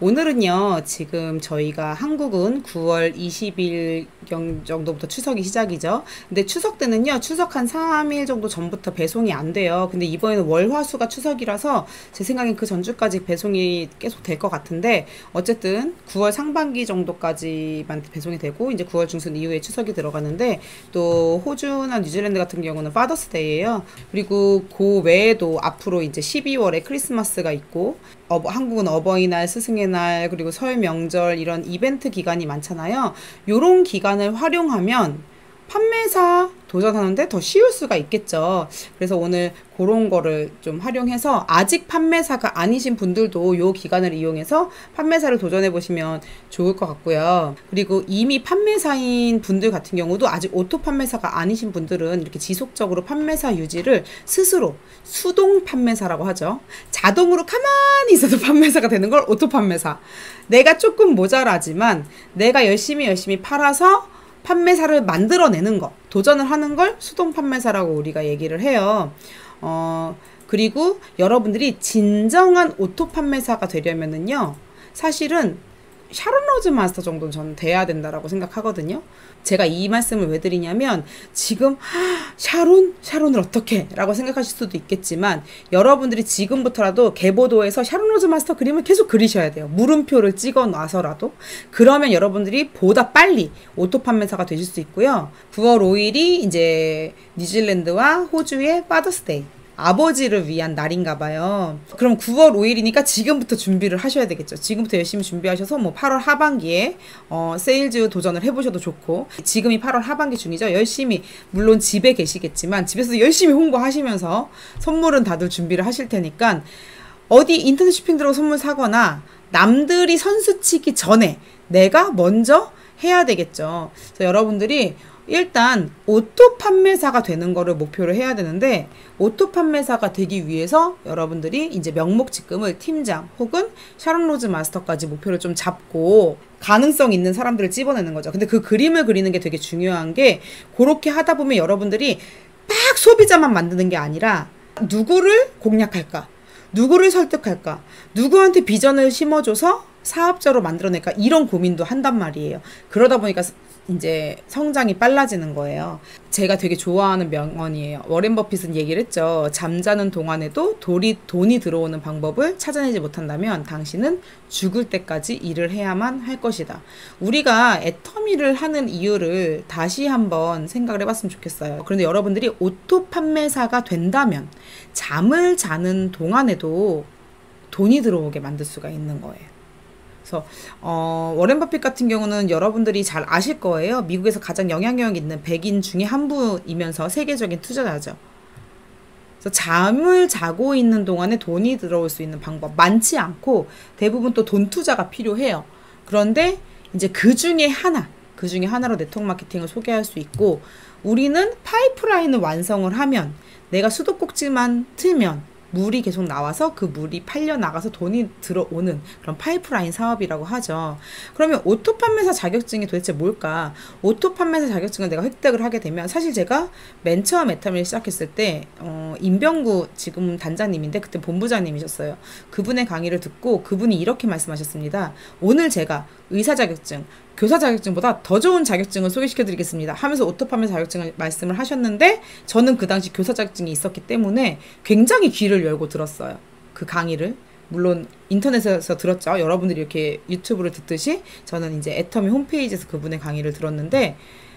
오늘은요, 지금 저희가 한국은 9월 20일 정도부터 추석이 시작이죠. 근데 추석 때는요, 추석 한 3일 정도 전부터 배송이 안 돼요. 근데 이번에는 월화수가 추석이라서 제 생각엔 그 전주까지 배송이 계속 될 것 같은데, 어쨌든 9월 상반기 정도까지만 배송이 되고, 이제 9월 중순 이후에 추석이 들어가는데, 또 호주나 뉴질랜드 같은 경우는 파더스데이예요. 그리고 그 외에도 앞으로 이제 12월에 크리스마스가 있고, 한국은 어버이날, 스승의 날, 그리고 설 명절 이런 이벤트 기간이 많잖아요. 요런 기간을 활용하면 판매사 도전하는데 더 쉬울 수가 있겠죠. 그래서 오늘 그런 거를 좀 활용해서 아직 판매사가 아니신 분들도 요 기간을 이용해서 판매사를 도전해 보시면 좋을 것 같고요. 그리고 이미 판매사인 분들 같은 경우도 아직 오토 판매사가 아니신 분들은 이렇게 지속적으로 판매사 유지를 스스로 수동 판매사라고 하죠. 자동으로 가만히 있어도 판매사가 되는 걸 오토 판매사. 내가 조금 모자라지만 내가 열심히 팔아서 판매사를 만들어내는 거, 도전을 하는 걸 수동 판매사라고 우리가 얘기를 해요. 그리고 여러분들이 진정한 오토 판매사가 되려면은요, 사실은 샤론 로즈 마스터 정도는 저는 돼야 된다라고 생각하거든요. 제가 이 말씀을 왜 드리냐면, 지금 샤론을 어떻게 라고 생각하실 수도 있겠지만, 여러분들이 지금부터라도 개보도에서 샤론 로즈 마스터 그림을 계속 그리셔야 돼요. 물음표를 찍어 놔서라도. 그러면 여러분들이 보다 빨리 오토 판매사가 되실 수 있고요. 9월 5일이 이제 뉴질랜드와 호주의 파더스데이, 아버지를 위한 날인가 봐요. 그럼 9월 5일이니까 지금부터 준비를 하셔야 되겠죠. 지금부터 열심히 준비하셔서 뭐 8월 하반기에 세일즈 도전을 해보셔도 좋고, 지금이 8월 하반기 중이죠. 열심히, 물론 집에 계시겠지만 집에서 열심히 홍보하시면서 선물은 다들 준비를 하실 테니까 어디 인터넷 쇼핑 들어가 선물 사거나 남들이 선수치기 전에 내가 먼저 해야 되겠죠. 그래서 여러분들이 일단 오토 판매사가 되는 거를 목표로 해야 되는데, 오토 판매사가 되기 위해서 여러분들이 이제 명목직금을 팀장 혹은 샤론 로즈 마스터까지 목표를 좀 잡고 가능성 있는 사람들을 집어내는 거죠. 근데 그 그림을 그리는 게 되게 중요한 게, 그렇게 하다 보면 여러분들이 막 소비자만 만드는 게 아니라 누구를 공략할까? 누구를 설득할까? 누구한테 비전을 심어줘서 사업자로 만들어낼까? 이런 고민도 한단 말이에요. 그러다 보니까 이제 성장이 빨라지는 거예요. 제가 되게 좋아하는 명언이에요. 워렌 버핏은 얘기를 했죠. 잠자는 동안에도 돈이 들어오는 방법을 찾아내지 못한다면 당신은 죽을 때까지 일을 해야만 할 것이다. 우리가 애터미를 하는 이유를 다시 한번 생각을 해봤으면 좋겠어요. 그런데 여러분들이 오토 판매사가 된다면 잠을 자는 동안에도 돈이 들어오게 만들 수가 있는 거예요. 그래서 워렌 버핏 같은 경우는 여러분들이 잘 아실 거예요. 미국에서 가장 영향력 있는 백인 중에 한 분이면서 세계적인 투자자죠. 그래서 잠을 자고 있는 동안에 돈이 들어올 수 있는 방법 많지 않고, 대부분 또 돈 투자가 필요해요. 그런데 이제 그 중에 하나로 네트워크 마케팅을 소개할 수 있고, 우리는 파이프라인을 완성을 하면, 내가 수도꼭지만 틀면 물이 계속 나와서 그 물이 팔려 나가서 돈이 들어오는 그런 파이프라인 사업이라고 하죠. 그러면 오토 판매사 자격증이 도대체 뭘까? 오토 판매사 자격증을 내가 획득을 하게 되면, 사실 제가 맨 처음 애터미를 시작했을 때 임병구 지금 단장님인데 그때 본부장님이셨어요. 그분의 강의를 듣고 그분이 이렇게 말씀하셨습니다. 오늘 제가 의사 자격증, 교사 자격증보다 더 좋은 자격증을 소개시켜 드리겠습니다 하면서 오토 판매사 자격증을 말씀을 하셨는데, 저는 그 당시 교사 자격증이 있었기 때문에 굉장히 귀를 열고 들었어요. 그 강의를. 물론 인터넷에서 들었죠. 여러분들이 이렇게 유튜브를 듣듯이 저는 이제 애터미 홈페이지에서 그분의 강의를 들었는데,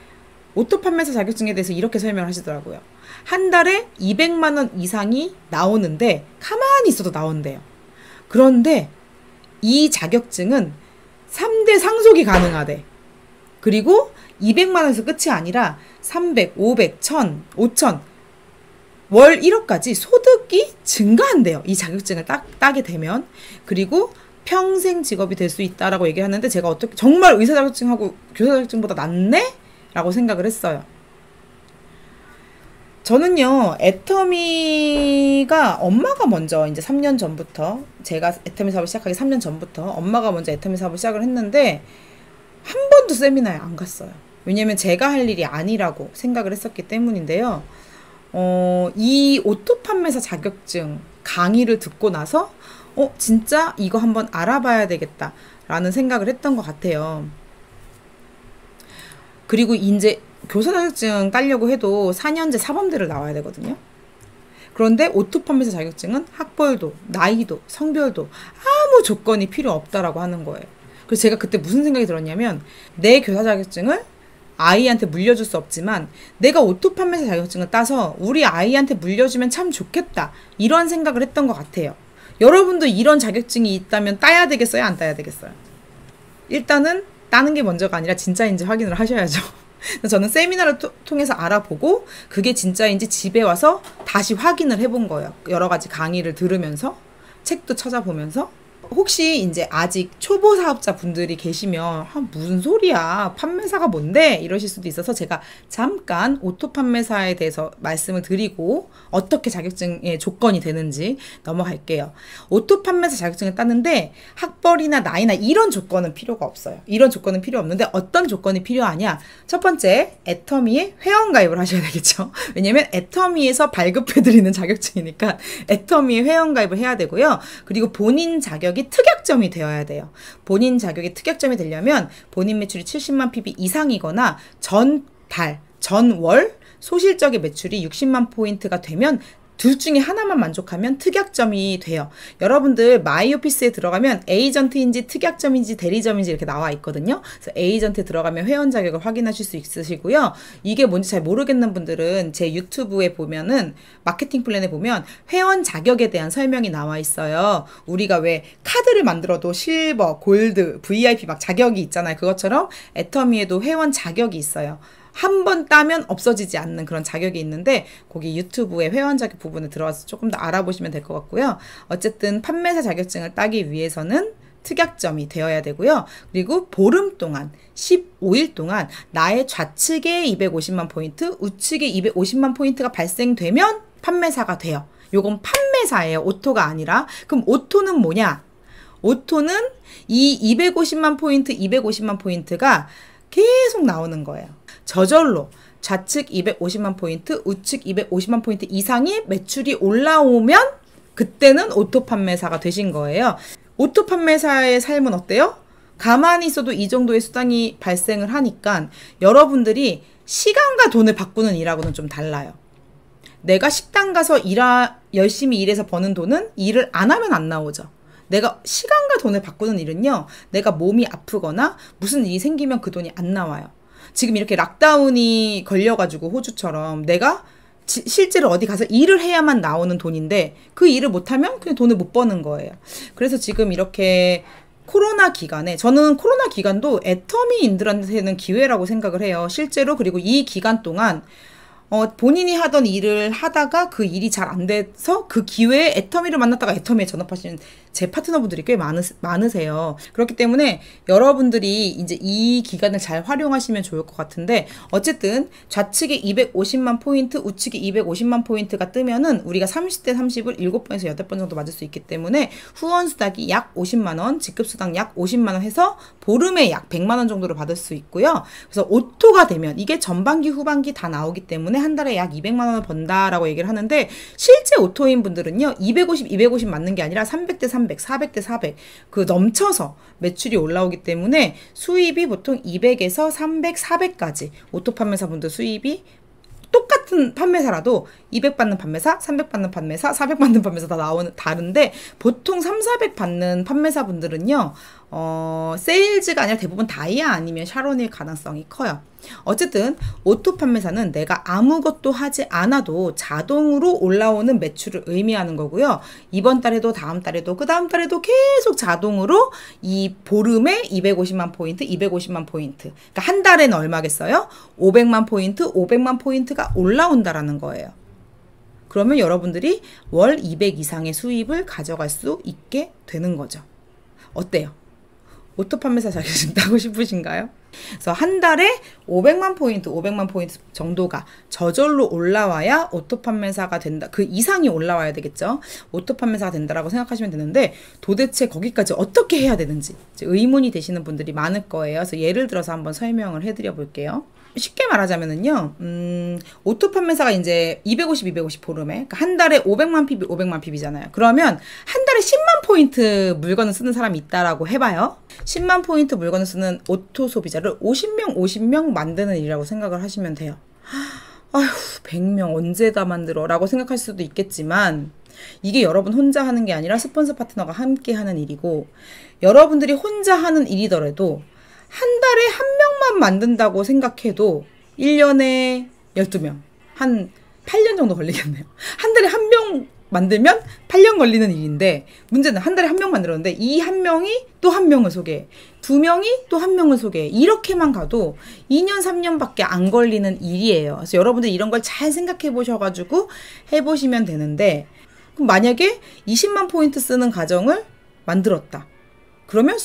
오토 판매사 자격증에 대해서 이렇게 설명을 하시더라고요. 한 달에 200만 원 이상이 나오는데 가만히 있어도 나온대요. 그런데 이 자격증은 3대 상속이 가능하대. 그리고 200만 원에서 끝이 아니라 300, 500, 1000, 5000, 월 1억까지 소득이 증가한대요. 이 자격증을 따게 되면. 그리고 평생 직업이 될 수 있다라고 얘기하는데, 제가 어떻게 정말 의사 자격증하고 교사 자격증보다 낫네? 라고 생각을 했어요. 저는요, 애터미가 엄마가 먼저 이제 3년 전부터, 제가 애터미 사업을 시작하기 3년 전부터 엄마가 먼저 애터미 사업을 시작을 했는데, 한 번도 세미나에 안 갔어요. 왜냐면 제가 할 일이 아니라고 생각을 했었기 때문인데요. 이 오토 판매사 자격증 강의를 듣고 나서 진짜 이거 한번 알아봐야 되겠다 라는 생각을 했던 것 같아요. 그리고 이제 교사 자격증 따려고 해도 4년제 사범대를 나와야 되거든요. 그런데 오토 판매사 자격증은 학벌도, 나이도, 성별도 아무 조건이 필요 없다라고 하는 거예요. 그래서 제가 그때 무슨 생각이 들었냐면, 내 교사 자격증을 아이한테 물려줄 수 없지만 내가 오토 판매사 자격증을 따서 우리 아이한테 물려주면 참 좋겠다, 이런 생각을 했던 것 같아요. 여러분도 이런 자격증이 있다면 따야 되겠어요? 안 따야 되겠어요? 일단은 따는 게 먼저가 아니라 진짜인지 확인을 하셔야죠. 저는 세미나를 통해서 알아보고 그게 진짜인지 집에 와서 다시 확인을 해본 거예요. 여러 가지 강의를 들으면서, 책도 찾아보면서. 혹시 이제 아직 초보 사업자 분들이 계시면 무슨 소리야, 판매사가 뭔데, 이러실 수도 있어서 제가 잠깐 오토 판매사에 대해서 말씀을 드리고 어떻게 자격증의 조건이 되는지 넘어갈게요. 오토 판매사 자격증을 따는데 학벌이나 나이나 이런 조건은 필요가 없어요. 이런 조건은 필요 없는데 어떤 조건이 필요하냐? 첫 번째, 애터미에 회원가입을 하셔야 되겠죠. 왜냐면 애터미에서 발급해드리는 자격증이니까 애터미에 회원가입을 해야 되고요. 그리고 본인 자격이 특약점이 되어야 돼요. 본인 자격이 특약점이 되려면 본인 매출이 70만 PB 이상이거나 전달, 전월 소실적인 매출이 60만 포인트가 되면, 둘 중에 하나만 만족하면 특약점이 돼요. 여러분들 마이오피스에 들어가면 에이전트인지 특약점인지 대리점인지 이렇게 나와 있거든요. 그래서 에이전트에 들어가면 회원 자격을 확인하실 수 있으시고요. 이게 뭔지 잘 모르겠는 분들은 제 유튜브에 보면은 마케팅 플랜에 보면 회원 자격에 대한 설명이 나와 있어요. 우리가 왜 카드를 만들어도 실버, 골드, VIP 막 자격이 있잖아요. 그것처럼 애터미에도 회원 자격이 있어요. 한 번 따면 없어지지 않는 그런 자격이 있는데, 거기 유튜브에 회원 자격 부분에 들어와서 조금 더 알아보시면 될 것 같고요. 어쨌든 판매사 자격증을 따기 위해서는 특약점이 되어야 되고요. 그리고 보름 동안 15일 동안 나의 좌측에 250만 포인트, 우측에 250만 포인트가 발생되면 판매사가 돼요. 요건 판매사예요. 오토가 아니라. 그럼 오토는 뭐냐? 오토는 이 250만 포인트, 250만 포인트가 계속 나오는 거예요. 저절로 좌측 250만 포인트, 우측 250만 포인트 이상이 매출이 올라오면 그때는 오토 판매사가 되신 거예요. 오토 판매사의 삶은 어때요? 가만히 있어도 이 정도의 수당이 발생을 하니까 여러분들이 시간과 돈을 바꾸는 일하고는 좀 달라요. 내가 식당 가서 열심히 일해서 버는 돈은 일을 안 하면 안 나오죠. 내가 시간과 돈을 바꾸는 일은요, 내가 몸이 아프거나 무슨 일이 생기면 그 돈이 안 나와요. 지금 이렇게 락다운이 걸려가지고 호주처럼 내가 실제로 어디 가서 일을 해야만 나오는 돈인데 그 일을 못하면 그냥 돈을 못 버는 거예요. 그래서 지금 이렇게 코로나 기간에, 저는 코로나 기간도 애터미인들한테는 기회라고 생각을 해요. 실제로. 그리고 이 기간 동안 본인이 하던 일을 하다가 그 일이 잘 안 돼서 그 기회에 애터미를 만났다가 애터미에 전업하시는 제 파트너분들이 꽤 많으세요. 그렇기 때문에 여러분들이 이제 이 기간을 잘 활용하시면 좋을 것 같은데, 어쨌든 좌측에 250만 포인트, 우측에 250만 포인트가 뜨면은 우리가 30대 30을 7번에서 8번 정도 맞을 수 있기 때문에 후원 수당이 약 50만 원, 직급 수당 약 50만 원 해서 보름에 약 100만 원 정도를 받을 수 있고요. 그래서 오토가 되면 이게 전반기, 후반기 다 나오기 때문에 한 달에 약 200만 원을 번다라고 얘기를 하는데, 실제 오토인 분들은요, 250 맞는 게 아니라 300대 300, 400대 400 그 넘쳐서 매출이 올라오기 때문에 수입이 보통 200에서 300, 400까지, 오토 판매사분들 수입이 똑같은 판매사라도 200 받는 판매사, 300 받는 판매사, 400 받는 판매사 다 다른데, 보통 3, 400 받는 판매사분들은요, 세일즈가 아니라 대부분 다이아 아니면 샤론일 가능성이 커요. 어쨌든 오토 판매사는 내가 아무것도 하지 않아도 자동으로 올라오는 매출을 의미하는 거고요. 이번 달에도 다음 달에도 그 다음 달에도 계속 자동으로 이 보름에 250만 포인트, 250만 포인트. 그러니까 한 달에는 얼마겠어요? 500만 포인트, 500만 포인트가 올라온다라는 거예요. 그러면 여러분들이 월 200 이상의 수입을 가져갈 수 있게 되는 거죠. 어때요? 오토 판매사 자격증 따고 싶으신가요? 그래서 한 달에 500만 포인트 정도가 저절로 올라와야 오토 판매사가 된다. 그 이상이 올라와야 되겠죠. 오토 판매사가 된다라고 생각하시면 되는데 도대체 거기까지 어떻게 해야 되는지 의문이 되시는 분들이 많을 거예요. 그래서 예를 들어서 한번 설명을 해드려 볼게요. 쉽게 말하자면은요, 오토 판매사가 이제 250 보름에, 그러니까 한 달에 500만 PB잖아요. 그러면 한 달에 10만 포인트 물건을 쓰는 사람이 있다라고 해봐요. 10만 포인트 물건을 쓰는 오토 소비자를 50명 만드는 일이라고 생각을 하시면 돼요. 아휴, 100명 언제 다 만들어? 라고 생각할 수도 있겠지만, 이게 여러분 혼자 하는 게 아니라 스폰서 파트너가 함께 하는 일이고, 여러분들이 혼자 하는 일이더라도, 한 달에 한 명만 만든다고 생각해도 1년에 12명, 한 8년 정도 걸리겠네요. 한 달에 한 명 만들면 8년 걸리는 일인데 문제는 한 달에 한 명 만들었는데 이 한 명이 또 한 명을 소개해. 두 명이 또 한 명을 소개해. 이렇게만 가도 2년, 3년밖에 안 걸리는 일이에요. 그래서 여러분들 이런 걸 잘 생각해 보셔가지고 해보시면 되는데 그럼 만약에 20만 포인트 쓰는 가정을 만들었다. 그러면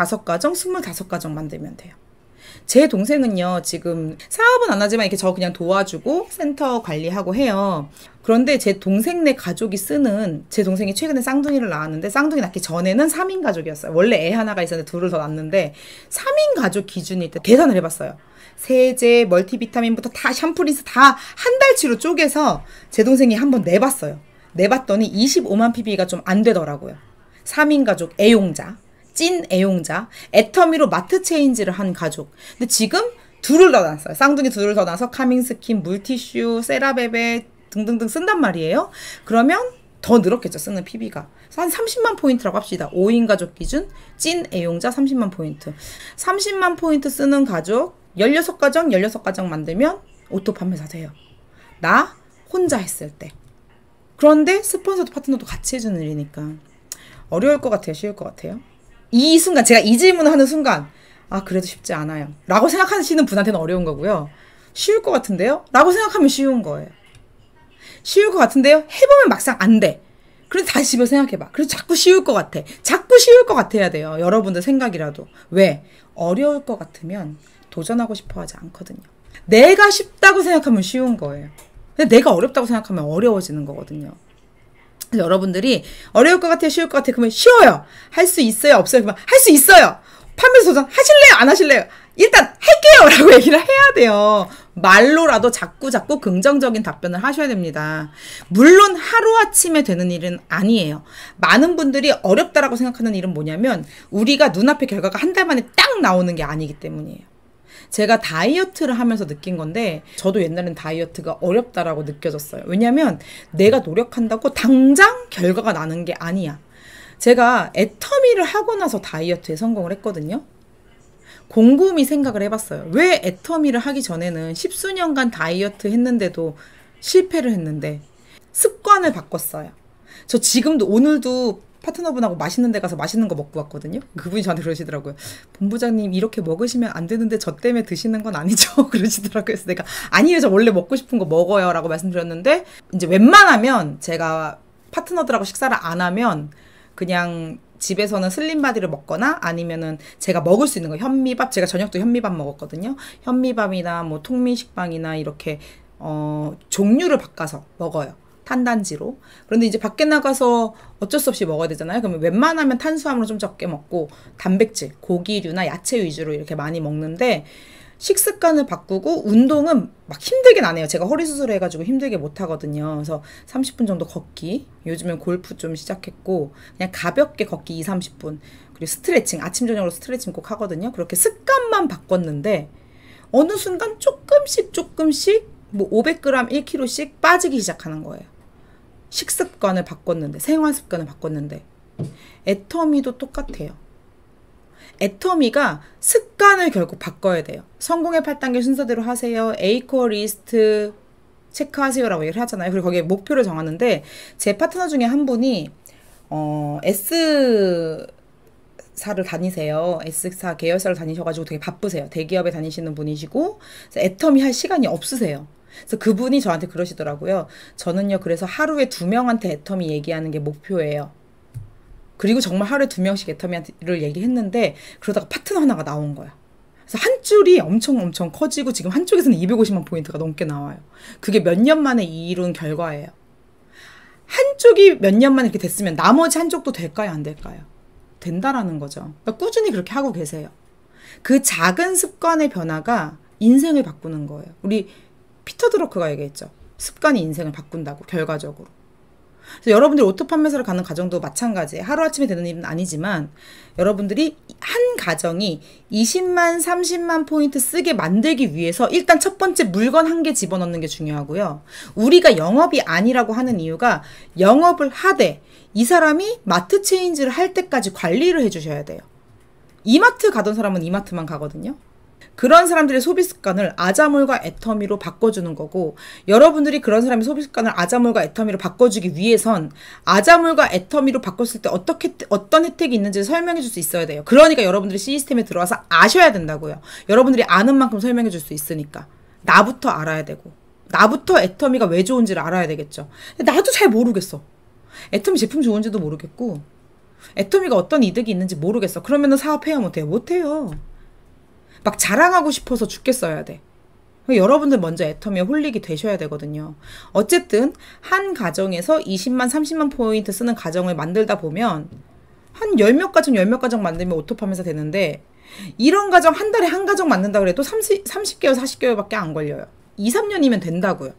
25가정 만들면 돼요. 제 동생은요, 지금 사업은 안 하지만 이렇게 저 그냥 도와주고 센터 관리하고 해요. 그런데 제 동생네 가족이 쓰는, 제 동생이 최근에 쌍둥이를 낳았는데, 쌍둥이 낳기 전에는 3인 가족이었어요. 원래 애 하나가 있었는데 둘을 더 낳았는데, 3인 가족 기준일 때 계산을 해봤어요. 세제, 멀티비타민부터 다 샴푸리스 다 한 달치로 쪼개서 제 동생이 한번 내봤어요. 내봤더니 25만 PB가 좀 안 되더라고요. 3인 가족 애용자. 찐 애용자, 애터미로 마트 체인지를 한 가족. 근데 지금 둘을 더 낳았어요. 쌍둥이 둘을 더 낳아서 카밍스킨, 물티슈, 세라베베 등등등 쓴단 말이에요. 그러면 더 늘었겠죠, 쓰는 PB가. 한 30만 포인트라고 합시다. 5인 가족 기준, 찐 애용자 30만 포인트. 30만 포인트 쓰는 가족, 16가정 만들면 오토 판매사 돼요. 나 혼자 했을 때. 그런데 스폰서도 파트너도 같이 해주는 일이니까. 어려울 것 같아요? 쉬울 것 같아요? 이 순간, 제가 이 질문을 하는 순간, 아, 그래도 쉽지 않아요. 라고 생각하시는 분한테는 어려운 거고요. 쉬울 것 같은데요? 라고 생각하면 쉬운 거예요. 쉬울 것 같은데요? 해보면 막상 안 돼. 그래서 다시 집에서 생각해봐. 그래서 자꾸 쉬울 것 같아. 자꾸 쉬울 것 같아야 돼요. 여러분들 생각이라도. 왜? 어려울 것 같으면 도전하고 싶어 하지 않거든요. 내가 쉽다고 생각하면 쉬운 거예요. 근데 내가 어렵다고 생각하면 어려워지는 거거든요. 여러분들이 어려울 것 같아요, 쉬울 것 같아요. 그러면 쉬워요. 할 수 있어요, 없어요? 그러면 할 수 있어요. 판매서 도전 하실래요, 안 하실래요? 일단 할게요 라고 얘기를 해야 돼요. 말로라도 자꾸 긍정적인 답변을 하셔야 됩니다. 물론 하루아침에 되는 일은 아니에요. 많은 분들이 어렵다라고 생각하는 일은 뭐냐면 우리가 눈앞의 결과가 한 달 만에 딱 나오는 게 아니기 때문이에요. 제가 다이어트를 하면서 느낀 건데 저도 옛날엔 다이어트가 어렵다라고 느껴졌어요. 왜냐면 내가 노력한다고 당장 결과가 나는 게 아니야. 제가 애터미를 하고 나서 다이어트에 성공을 했거든요. 곰곰이 생각을 해봤어요. 왜 애터미를 하기 전에는 십수년간 다이어트 했는데도 실패를 했는데 습관을 바꿨어요. 저 지금도 오늘도 파트너분하고 맛있는 데 가서 맛있는 거 먹고 왔거든요. 그분이 저한테 그러시더라고요. 본부장님 이렇게 먹으시면 안 되는데 저 때문에 드시는 건 아니죠? 그러시더라고요. 그래서 내가 아니에요. 저 원래 먹고 싶은 거 먹어요. 라고 말씀드렸는데 이제 웬만하면 제가 파트너들하고 식사를 안 하면 그냥 집에서는 슬림바디를 먹거나 아니면은 제가 먹을 수 있는 거 현미밥, 제가 저녁도 현미밥 먹었거든요. 현미밥이나 뭐 통밀식빵이나 이렇게 종류를 바꿔서 먹어요. 탄단지로. 그런데 이제 밖에 나가서 어쩔 수 없이 먹어야 되잖아요. 그러면 웬만하면 탄수화물을 좀 적게 먹고 단백질, 고기류나 야채 위주로 이렇게 많이 먹는데 식습관을 바꾸고 운동은 막 힘들긴 안 해요. 제가 허리 수술을 해가지고 힘들게 못 하거든요. 그래서 30분 정도 걷기. 요즘엔 골프 좀 시작했고 그냥 가볍게 걷기 2-30분. 그리고 스트레칭. 아침 저녁으로 스트레칭 꼭 하거든요. 그렇게 습관만 바꿨는데 어느 순간 조금씩 뭐 500g, 1kg씩 빠지기 시작하는 거예요. 식습관을 바꿨는데, 생활 습관을 바꿨는데 애터미도 똑같아요. 애터미가 습관을 결국 바꿔야 돼요. 성공의 8단계 순서대로 하세요. A코어 리스트 체크하세요라고 얘기를 하잖아요. 그리고 거기에 목표를 정하는데 제 파트너 중에 한 분이 S사를 다니세요. S사 계열사를 다니셔가지고 되게 바쁘세요. 대기업에 다니시는 분이시고 애터미 할 시간이 없으세요. 그래서 그분이 저한테 그러시더라고요. 저는요, 그래서 하루에 2명한테 애터미 얘기하는 게 목표예요. 그리고 정말 하루에 2명씩 애터미를 얘기했는데 그러다가 파트너 하나가 나온 거야. 그래서 한 줄이 엄청 커지고 지금 한쪽에서는 250만 포인트가 넘게 나와요. 그게 몇 년 만에 이룬 결과예요. 한쪽이 몇 년 만에 이렇게 됐으면 나머지 한쪽도 될까요? 안 될까요? 된다라는 거죠. 그러니까 꾸준히 그렇게 하고 계세요. 그 작은 습관의 변화가 인생을 바꾸는 거예요. 우리 피터 드러크가 얘기했죠. 습관이 인생을 바꾼다고, 결과적으로. 그래서 여러분들이 오토 판매사를 가는 과정도 마찬가지예요. 하루아침에 되는 일은 아니지만 여러분들이 한 가정이 20만, 30만 포인트 쓰게 만들기 위해서 일단 첫 번째 물건 한 개 집어넣는 게 중요하고요. 우리가 영업이 아니라고 하는 이유가 영업을 하되 이 사람이 마트 체인지를 할 때까지 관리를 해주셔야 돼요. 이마트 가던 사람은 이마트만 가거든요. 그런 사람들의 소비 습관을 아자몰과 애터미로 바꿔주는 거고, 여러분들이 그런 사람의 소비 습관을 아자몰과 애터미로 바꿔주기 위해선 아자몰과 애터미로 바꿨을 때 어떤 혜택이 있는지 설명해 줄 수 있어야 돼요. 그러니까 여러분들이 시스템에 들어와서 아셔야 된다고요. 여러분들이 아는 만큼 설명해 줄 수 있으니까. 나부터 알아야 되고, 나부터 애터미가 왜 좋은지를 알아야 되겠죠. 근데 나도 잘 모르겠어. 애터미 제품 좋은지도 모르겠고, 애터미가 어떤 이득이 있는지 모르겠어. 그러면은 사업해야 못해요? 못해요. 막 자랑하고 싶어서 죽겠어야 돼. 여러분들 먼저 애터미에 홀릭이 되셔야 되거든요. 어쨌든 한 가정에서 20만, 30만 포인트 쓰는 가정을 만들다 보면 한 10몇 가정 만들면 오토 판매사 되는데, 이런 가정 한 달에 한 가정 만든다 그래도 30개월, 40개월밖에 안 걸려요. 2, 3년이면 된다고요.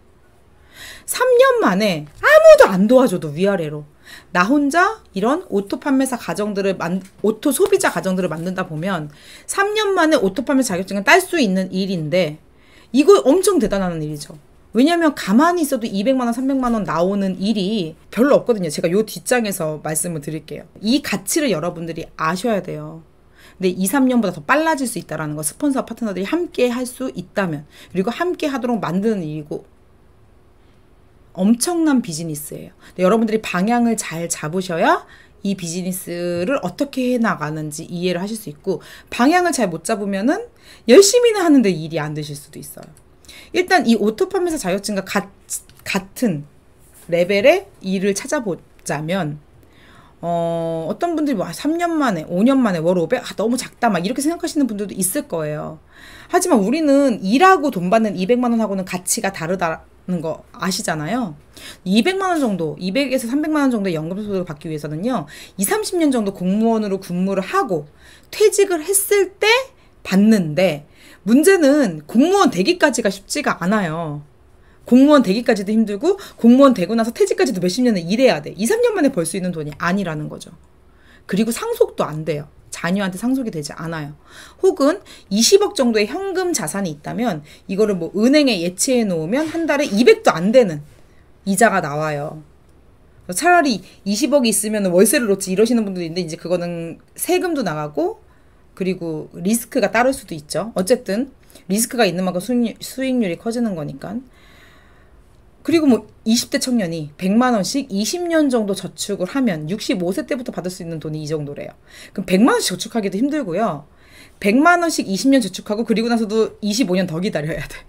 3년 만에 아무도 안 도와줘도 위아래로 나 혼자 이런 오토 판매사 가정들을 오토 소비자 가정들을 만든다 보면 3년 만에 오토 판매사 자격증을 딸 수 있는 일인데, 이거 엄청 대단한 일이죠. 왜냐면 가만히 있어도 200만 원, 300만 원 나오는 일이 별로 없거든요. 제가 요 뒷장에서 말씀을 드릴게요. 이 가치를 여러분들이 아셔야 돼요. 근데 2, 3년보다 더 빨라질 수 있다는 거, 스폰서 파트너들이 함께 할 수 있다면, 그리고 함께 하도록 만드는 일이고, 엄청난 비즈니스예요. 근데 여러분들이 방향을 잘 잡으셔야 이 비즈니스를 어떻게 해나가는지 이해를 하실 수 있고, 방향을 잘 못 잡으면은 열심히는 하는데 일이 안 되실 수도 있어요. 일단 이 오토 판매사 자격증과 같은 레벨의 일을 찾아보자면, 어떤 분들이 뭐 3년 만에, 5년 만에 월 500, 너무 작다, 막 이렇게 생각하시는 분들도 있을 거예요. 하지만 우리는 일하고 돈 받는 200만 원하고는 가치가 다르다는 거 아시잖아요. 200만 원 정도, 200에서 300만 원 정도의 연금소득을 받기 위해서는요, 2, 30년 정도 공무원으로 근무를 하고 퇴직을 했을 때 받는데, 문제는 공무원 되기까지가 쉽지가 않아요. 공무원 되기까지도 힘들고, 공무원 되고 나서 퇴직까지도 몇십 년을 일해야 돼. 2, 3년 만에 벌 수 있는 돈이 아니라는 거죠. 그리고 상속도 안 돼요. 자녀한테 상속이 되지 않아요. 혹은 20억 정도의 현금 자산이 있다면 이거를 뭐 은행에 예치해 놓으면 한 달에 200도 안 되는 이자가 나와요. 차라리 20억이 있으면 월세를 놓지 이러시는 분들도 있는데, 이제 그거는 세금도 나가고 그리고 리스크가 따를 수도 있죠. 어쨌든 리스크가 있는 만큼 수익률이 커지는 거니까. 그리고 뭐 20대 청년이 100만 원씩 20년 정도 저축을 하면 65세 때부터 받을 수 있는 돈이 이 정도래요. 그럼 100만 원씩 저축하기도 힘들고요. 100만 원씩 20년 저축하고 그리고 나서도 25년 더 기다려야 돼.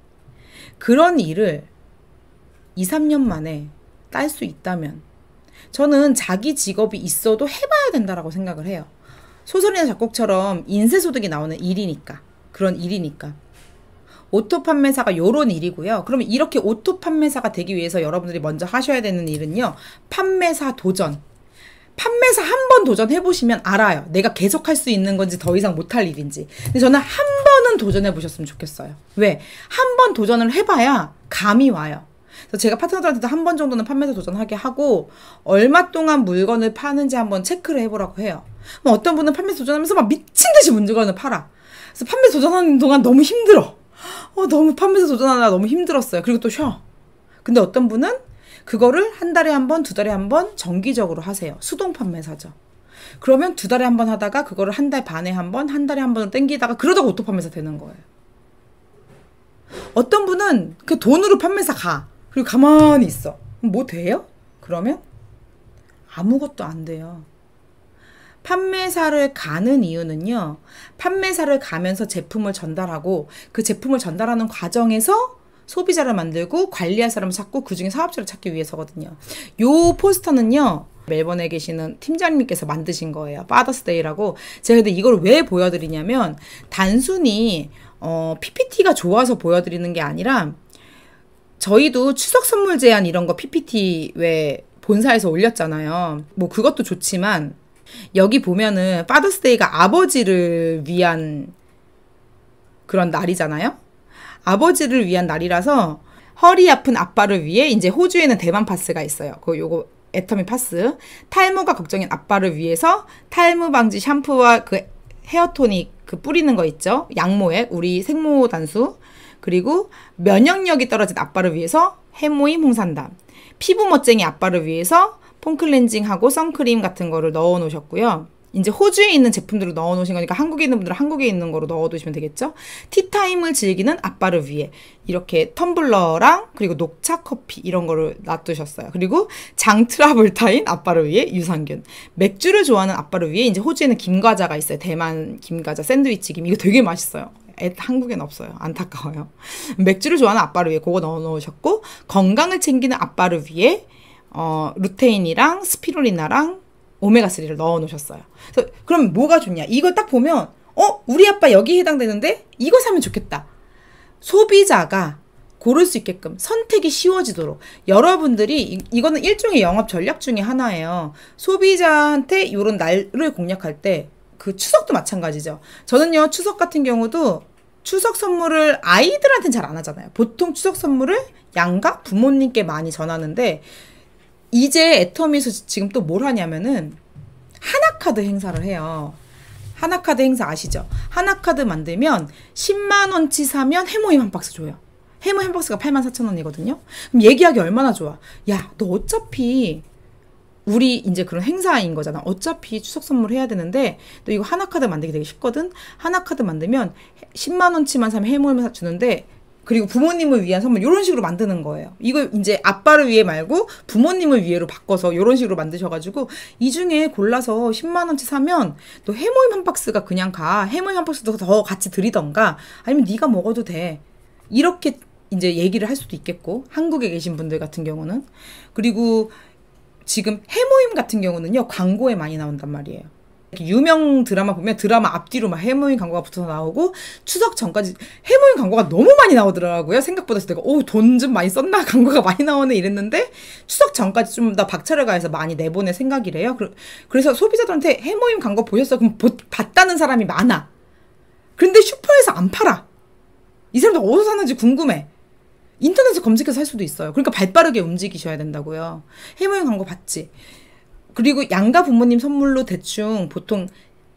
그런 일을 2, 3년 만에 딸 수 있다면 저는 자기 직업이 있어도 해봐야 된다라고 생각을 해요. 소설이나 작곡처럼 인쇄소득이 나오는 일이니까, 그런 일이니까. 오토 판매사가 요런 일이고요. 그러면 이렇게 오토 판매사가 되기 위해서 여러분들이 먼저 하셔야 되는 일은요, 판매사 도전. 판매사 한 번 도전해보시면 알아요. 내가 계속 할 수 있는 건지 더 이상 못할 일인지. 근데 저는 한 번은 도전해보셨으면 좋겠어요. 왜? 한 번 도전을 해봐야 감이 와요. 그래서 제가 파트너들한테도 한 번 정도는 판매사 도전하게 하고, 얼마 동안 물건을 파는지 한번 체크를 해보라고 해요. 어떤 분은 판매사 도전하면서 막 미친 듯이 물건을 팔아. 그래서 판매사 도전하는 동안 너무 힘들어. 너무 판매사 도전하느라 너무 힘들었어요. 그리고 또 쉬어. 근데 어떤 분은 그거를 한 달에 한 번, 두 달에 한 번 정기적으로 하세요. 수동 판매사죠. 그러면 두 달에 한 번 하다가 그거를 한 달 반에 한 번, 한 달에 한 번 땡기다가 그러다가 오토 판매사 되는 거예요. 어떤 분은 그 돈으로 판매사 가. 그리고 가만히 있어. 뭐 돼요? 그러면 아무것도 안 돼요. 판매사를 가는 이유는요, 판매사를 가면서 제품을 전달하고 그 제품을 전달하는 과정에서 소비자를 만들고 관리할 사람을 찾고 그중에 사업자를 찾기 위해서거든요. 요 포스터는요, 멜번에 계시는 팀장님께서 만드신 거예요. 파더스데이라고. 제가 근데 이걸 왜 보여드리냐면 단순히 PPT가 좋아서 보여드리는 게 아니라 저희도 추석 선물 제안 이런 거 PPT 왜 본사에서 올렸잖아요. 뭐 그것도 좋지만 여기 보면은 파더스데이가 아버지를 위한 그런 날이잖아요. 아버지를 위한 날이라서 허리 아픈 아빠를 위해 이제 호주에는 대만 파스가 있어요. 요거 애터미 파스. 탈모가 걱정인 아빠를 위해서 탈모 방지 샴푸와 그 헤어토닉 그 뿌리는 거 있죠. 양모액, 우리 생모 단수. 그리고 면역력이 떨어진 아빠를 위해서 해모임 홍삼담. 피부 멋쟁이 아빠를 위해서 폼클렌징하고 선크림 같은 거를 넣어 놓으셨고요. 이제 호주에 있는 제품들을 넣어 놓으신 거니까 한국에 있는 분들은 한국에 있는 거로 넣어 두시면 되겠죠. 티타임을 즐기는 아빠를 위해 이렇게 텀블러랑 그리고 녹차 커피 이런 거를 놔두셨어요. 그리고 장트라볼타인 아빠를 위해 유산균. 맥주를 좋아하는 아빠를 위해 이제 호주에는 김과자가 있어요. 대만 김과자 샌드위치 김. 이거 되게 맛있어요. 한국엔 없어요. 안타까워요. 맥주를 좋아하는 아빠를 위해 그거 넣어 놓으셨고, 건강을 챙기는 아빠를 위해 루테인이랑 스피루리나랑 오메가3를 넣어 놓으셨어요. 그래서 그럼 뭐가 좋냐? 이걸 딱 보면 우리 아빠 여기 해당되는데 이거 사면 좋겠다. 소비자가 고를 수 있게끔 선택이 쉬워지도록 여러분들이 이거는 일종의 영업 전략 중에 하나예요. 소비자한테 이런 날을 공략할 때 그 추석도 마찬가지죠. 저는요 추석 같은 경우도 추석 선물을 아이들한테는 잘 안 하잖아요. 보통 추석 선물을 양가 부모님께 많이 전하는데 이제 애터미에서 지금 또 뭘 하냐면은 하나카드 행사를 해요. 하나카드 행사 아시죠? 하나카드 만들면 10만원치 사면 해모임 한 박스 줘요. 해모임 한 박스가 84,000원이거든요. 그럼 얘기하기 얼마나 좋아. 야, 너 어차피 우리 이제 그런 행사인 거잖아. 어차피 추석 선물 해야 되는데 또 이거 하나카드 만들기 되게 쉽거든. 하나카드 만들면 10만원치만 사면 해모임 주는데 그리고 부모님을 위한 선물 이런 식으로 만드는 거예요. 이거 이제 아빠를 위해 말고 부모님을 위해로 바꿔서 이런 식으로 만드셔가지고 이 중에 골라서 10만원치 사면 또 해모임 한 박스가 그냥 가. 해모임 한 박스도 더 같이 드리던가 아니면 네가 먹어도 돼. 이렇게 이제 얘기를 할 수도 있겠고, 한국에 계신 분들 같은 경우는. 그리고 지금 해모임 같은 경우는요 광고에 많이 나온단 말이에요. 유명 드라마 보면 드라마 앞뒤로 막 해모임 광고가 붙어서 나오고 추석 전까지 해모임 광고가 너무 많이 나오더라고요. 생각보다 내가 돈 좀 많이 썼나? 광고가 많이 나오네 이랬는데 추석 전까지 좀 더 박차를 가해서 많이 내보낼 생각이래요. 그래서 소비자들한테 해모임 광고 보셨어? 그럼 봤다는 사람이 많아. 그런데 슈퍼에서 안 팔아. 이 사람들 어디서 사는지 궁금해. 인터넷에서 검색해서 살 수도 있어요. 그러니까 발빠르게 움직이셔야 된다고요. 해모임 광고 봤지. 그리고 양가 부모님 선물로 대충 보통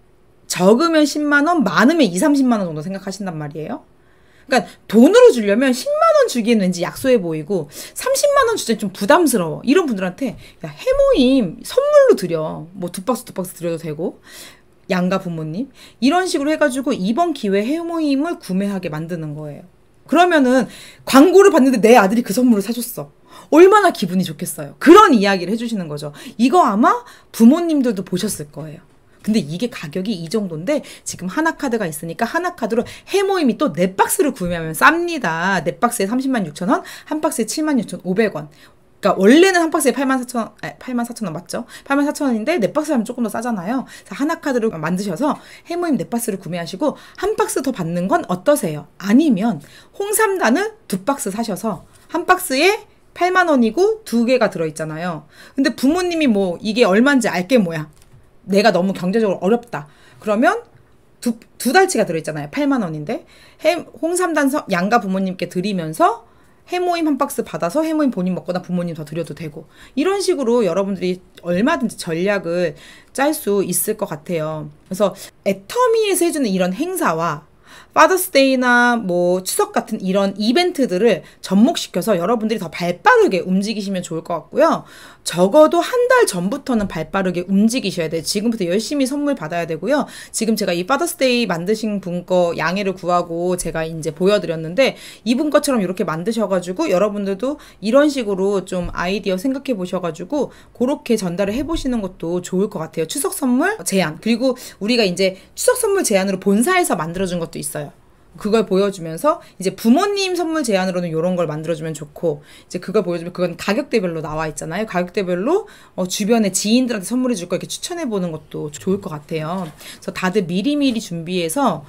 적으면 10만원, 많으면 2, 30만원 정도 생각하신단 말이에요. 그러니까 돈으로 주려면 10만원 주기엔 왠지 약소해 보이고 30만원 주기엔 좀 부담스러워. 이런 분들한테 야, 해모임 선물로 드려. 뭐 2박스 드려도 되고. 양가 부모님. 이런 식으로 해가지고 이번 기회에 해모임을 구매하게 만드는 거예요. 그러면은 광고를 봤는데 내 아들이 그 선물을 사줬어. 얼마나 기분이 좋겠어요. 그런 이야기를 해주시는 거죠. 이거 아마 부모님들도 보셨을 거예요. 근데 이게 가격이 이 정도인데 지금 하나카드가 있으니까 하나카드로 해모임이 또 4박스를 구매하면 쌉니다. 4박스에 306,000원, 한 박스에 76,500원. 그러니까 원래는 한 박스에 84,000원 맞죠? 84,000원인데 4박스 하면 조금 더 싸잖아요. 그래서 하나카드를 만드셔서 해모임 4박스를 구매하시고 한 박스 더 받는 건 어떠세요? 아니면 홍삼단을 2박스 사셔서 한 박스에 8만원이고 2개가 들어있잖아요. 근데 부모님이 뭐 이게 얼마인지 알게 뭐야. 내가 너무 경제적으로 어렵다. 그러면 두 달치가 들어있잖아요. 8만원인데 홍삼단 양가 부모님께 드리면서 해모임 한 박스 받아서 해모임 본인 먹거나 부모님 더 드려도 되고, 이런 식으로 여러분들이 얼마든지 전략을 짤 수 있을 것 같아요. 그래서 애터미에서 해주는 이런 행사와 파더스데이나 뭐 추석 같은 이런 이벤트들을 접목시켜서 여러분들이 더 발빠르게 움직이시면 좋을 것 같고요. 적어도 한 달 전부터는 발빠르게 움직이셔야 돼요. 지금부터 열심히 선물 받아야 되고요. 지금 제가 이 파더스데이 만드신 분 거 양해를 구하고 제가 이제 보여드렸는데 이분 것처럼 이렇게 만드셔가지고 여러분들도 이런 식으로 좀 아이디어 생각해 보셔가지고 그렇게 전달을 해보시는 것도 좋을 것 같아요. 추석 선물 제안. 그리고 우리가 이제 추석 선물 제안으로 본사에서 만들어준 것도 있어요. 그걸 보여주면서 이제 부모님 선물 제안으로는 이런 걸 만들어주면 좋고, 이제 그걸 보여주면 그건 가격대별로 나와 있잖아요. 가격대별로 주변에 지인들한테 선물해 줄 거 이렇게 추천해 보는 것도 좋을 것 같아요. 그래서 다들 미리미리 준비해서